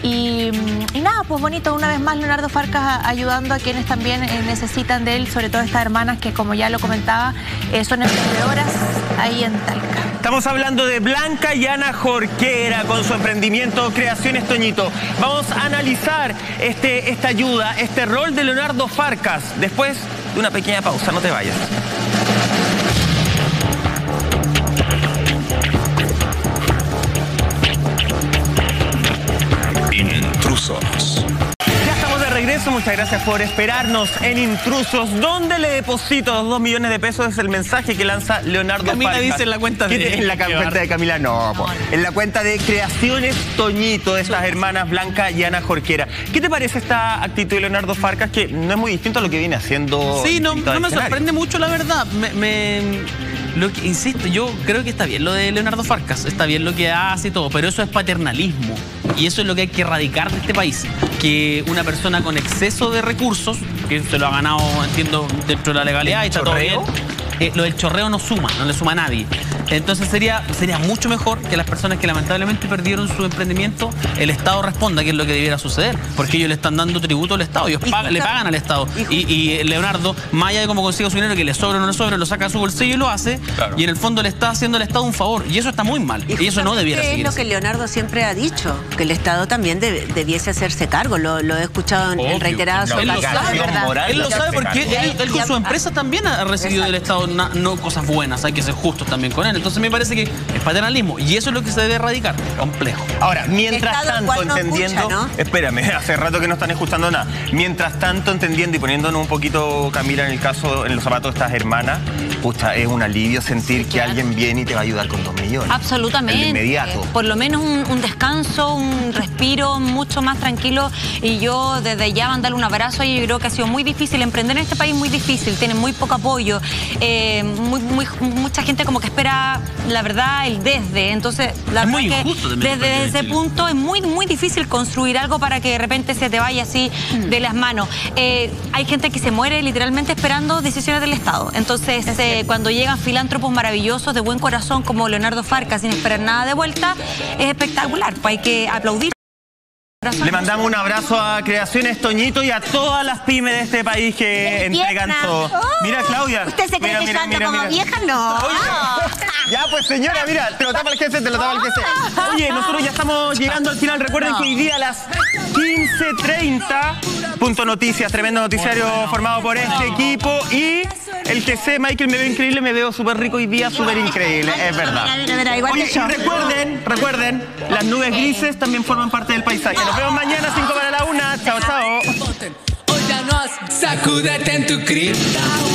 Y, y nada, pues bonito, una vez más Leonardo Farcas a- ayudando a quienes también eh, necesitan de él, sobre todo estas hermanas que, como ya lo comentaba, eh, son emprendedoras ahí en Talca. Estamos hablando de Blanca y Ana Jorquera con su emprendimiento Creaciones Toñito. Vamos a analizar este, esta ayuda, este rol de Leonardo Farcas, después de una pequeña pausa. No te vayas. Intrusos. Ya estamos de regreso, muchas gracias por esperarnos en Intrusos. ¿Dónde le deposito los dos millones de pesos? Es el mensaje que lanza Leonardo Camila Farcas. dice en la cuenta de- ¿Qué- En la Qué cuenta bar- de Camila, no, po. En la cuenta de Creaciones Toñito, de estas hermanas Blanca y Ana Jorquera. ¿Qué te parece esta actitud de Leonardo Farcas, que no es muy distinto a lo que viene haciendo? Sí, no, en no me escenario? sorprende mucho, la verdad. Me, me- lo que, insisto, yo creo que está bien lo de Leonardo Farcas, está bien lo que hace y todo, pero eso es paternalismo. Y eso es lo que hay que erradicar de este país. Que una persona con exceso de recursos, que se lo ha ganado, entiendo, dentro de la legalidad, y está todo bien. ¿Chorreo? Eh, lo del chorreo no suma, no le suma a nadie. Entonces sería, sería mucho mejor que las personas que lamentablemente perdieron su emprendimiento, el Estado responda, que es lo que debiera suceder. Porque ellos le están dando tributo al Estado, ellos pagan- le pagan al Estado. Y, y Leonardo, más allá de cómo consiga su dinero, que le sobra o no le sobra, lo saca a su bolsillo y lo hace. Y en el fondo le está haciendo al Estado un favor. Y eso está muy mal. Y, eso no debiera ¿Qué es seguir lo así. que Leonardo siempre ha dicho? Que el Estado también debe- debiese hacerse cargo. Lo, lo he escuchado en, en Obvio, reiteradas él lo ocasiones, sabe, ¿verdad? Él lo sabe porque él, él con su empresa también ha recibido del Estado na- no cosas buenas. Hay que ser justos también con él. Entonces me parece que es paternalismo. Y eso es lo que se debe erradicar. Complejo. Ahora, mientras Estado al tanto, cual no entendiendo... escucha, ¿no? Espérame, hace rato que no están escuchando nada. Mientras tanto, entendiendo y poniéndonos un poquito, Camila, en el caso, en los zapatos de estas hermanas, pucha, es un alivio sentir que alguien viene y te va a ayudar con dos millones. Absolutamente. De inmediato. Por lo menos un, un descanso, un respiro mucho más tranquilo. Y yo desde ya mandarle un abrazo a ella. Yo creo que ha sido muy difícil. Emprender en este país muy difícil. Tienen muy poco apoyo. Eh, muy, muy, mucha gente como que espera, la verdad, el desde. Entonces, la Es verdad muy que injusto también desde emprender en ese Chile. punto es muy, muy difícil construir algo para que de repente se te vaya así de las manos. Eh, hay gente que se muere literalmente esperando decisiones del Estado. Entonces, eh, cuando llegan filántropos maravillosos de buen corazón como Leonardo Farcas sin esperar nada de vuelta, es espectacular. Pues hay que aplaudir. Le mandamos un abrazo a Creaciones Toñito y a todas las pymes de este país que entregan todo. Mira, Claudia. ¿Usted se cree mira, que mira, yo ando mira, como mira. vieja? No. Oye, ya, pues señora, mira, te lo tapa el jefe, te lo tapa el jefe. Oye, nosotros ya estamos llegando al final. Recuerden que hoy día a las quince treinta, Punto Noticias, tremendo noticiario formado por este equipo. Y el que sé, Michael, me veo increíble, me veo súper rico hoy día, súper increíble, es verdad. Mira, mira, mira, igual Oye, que yo. y recuerden, recuerden, las nubes grises también forman parte del paisaje. Nos vemos mañana, cinco para la una. Chao, chao. Sacúdete en tu cripta.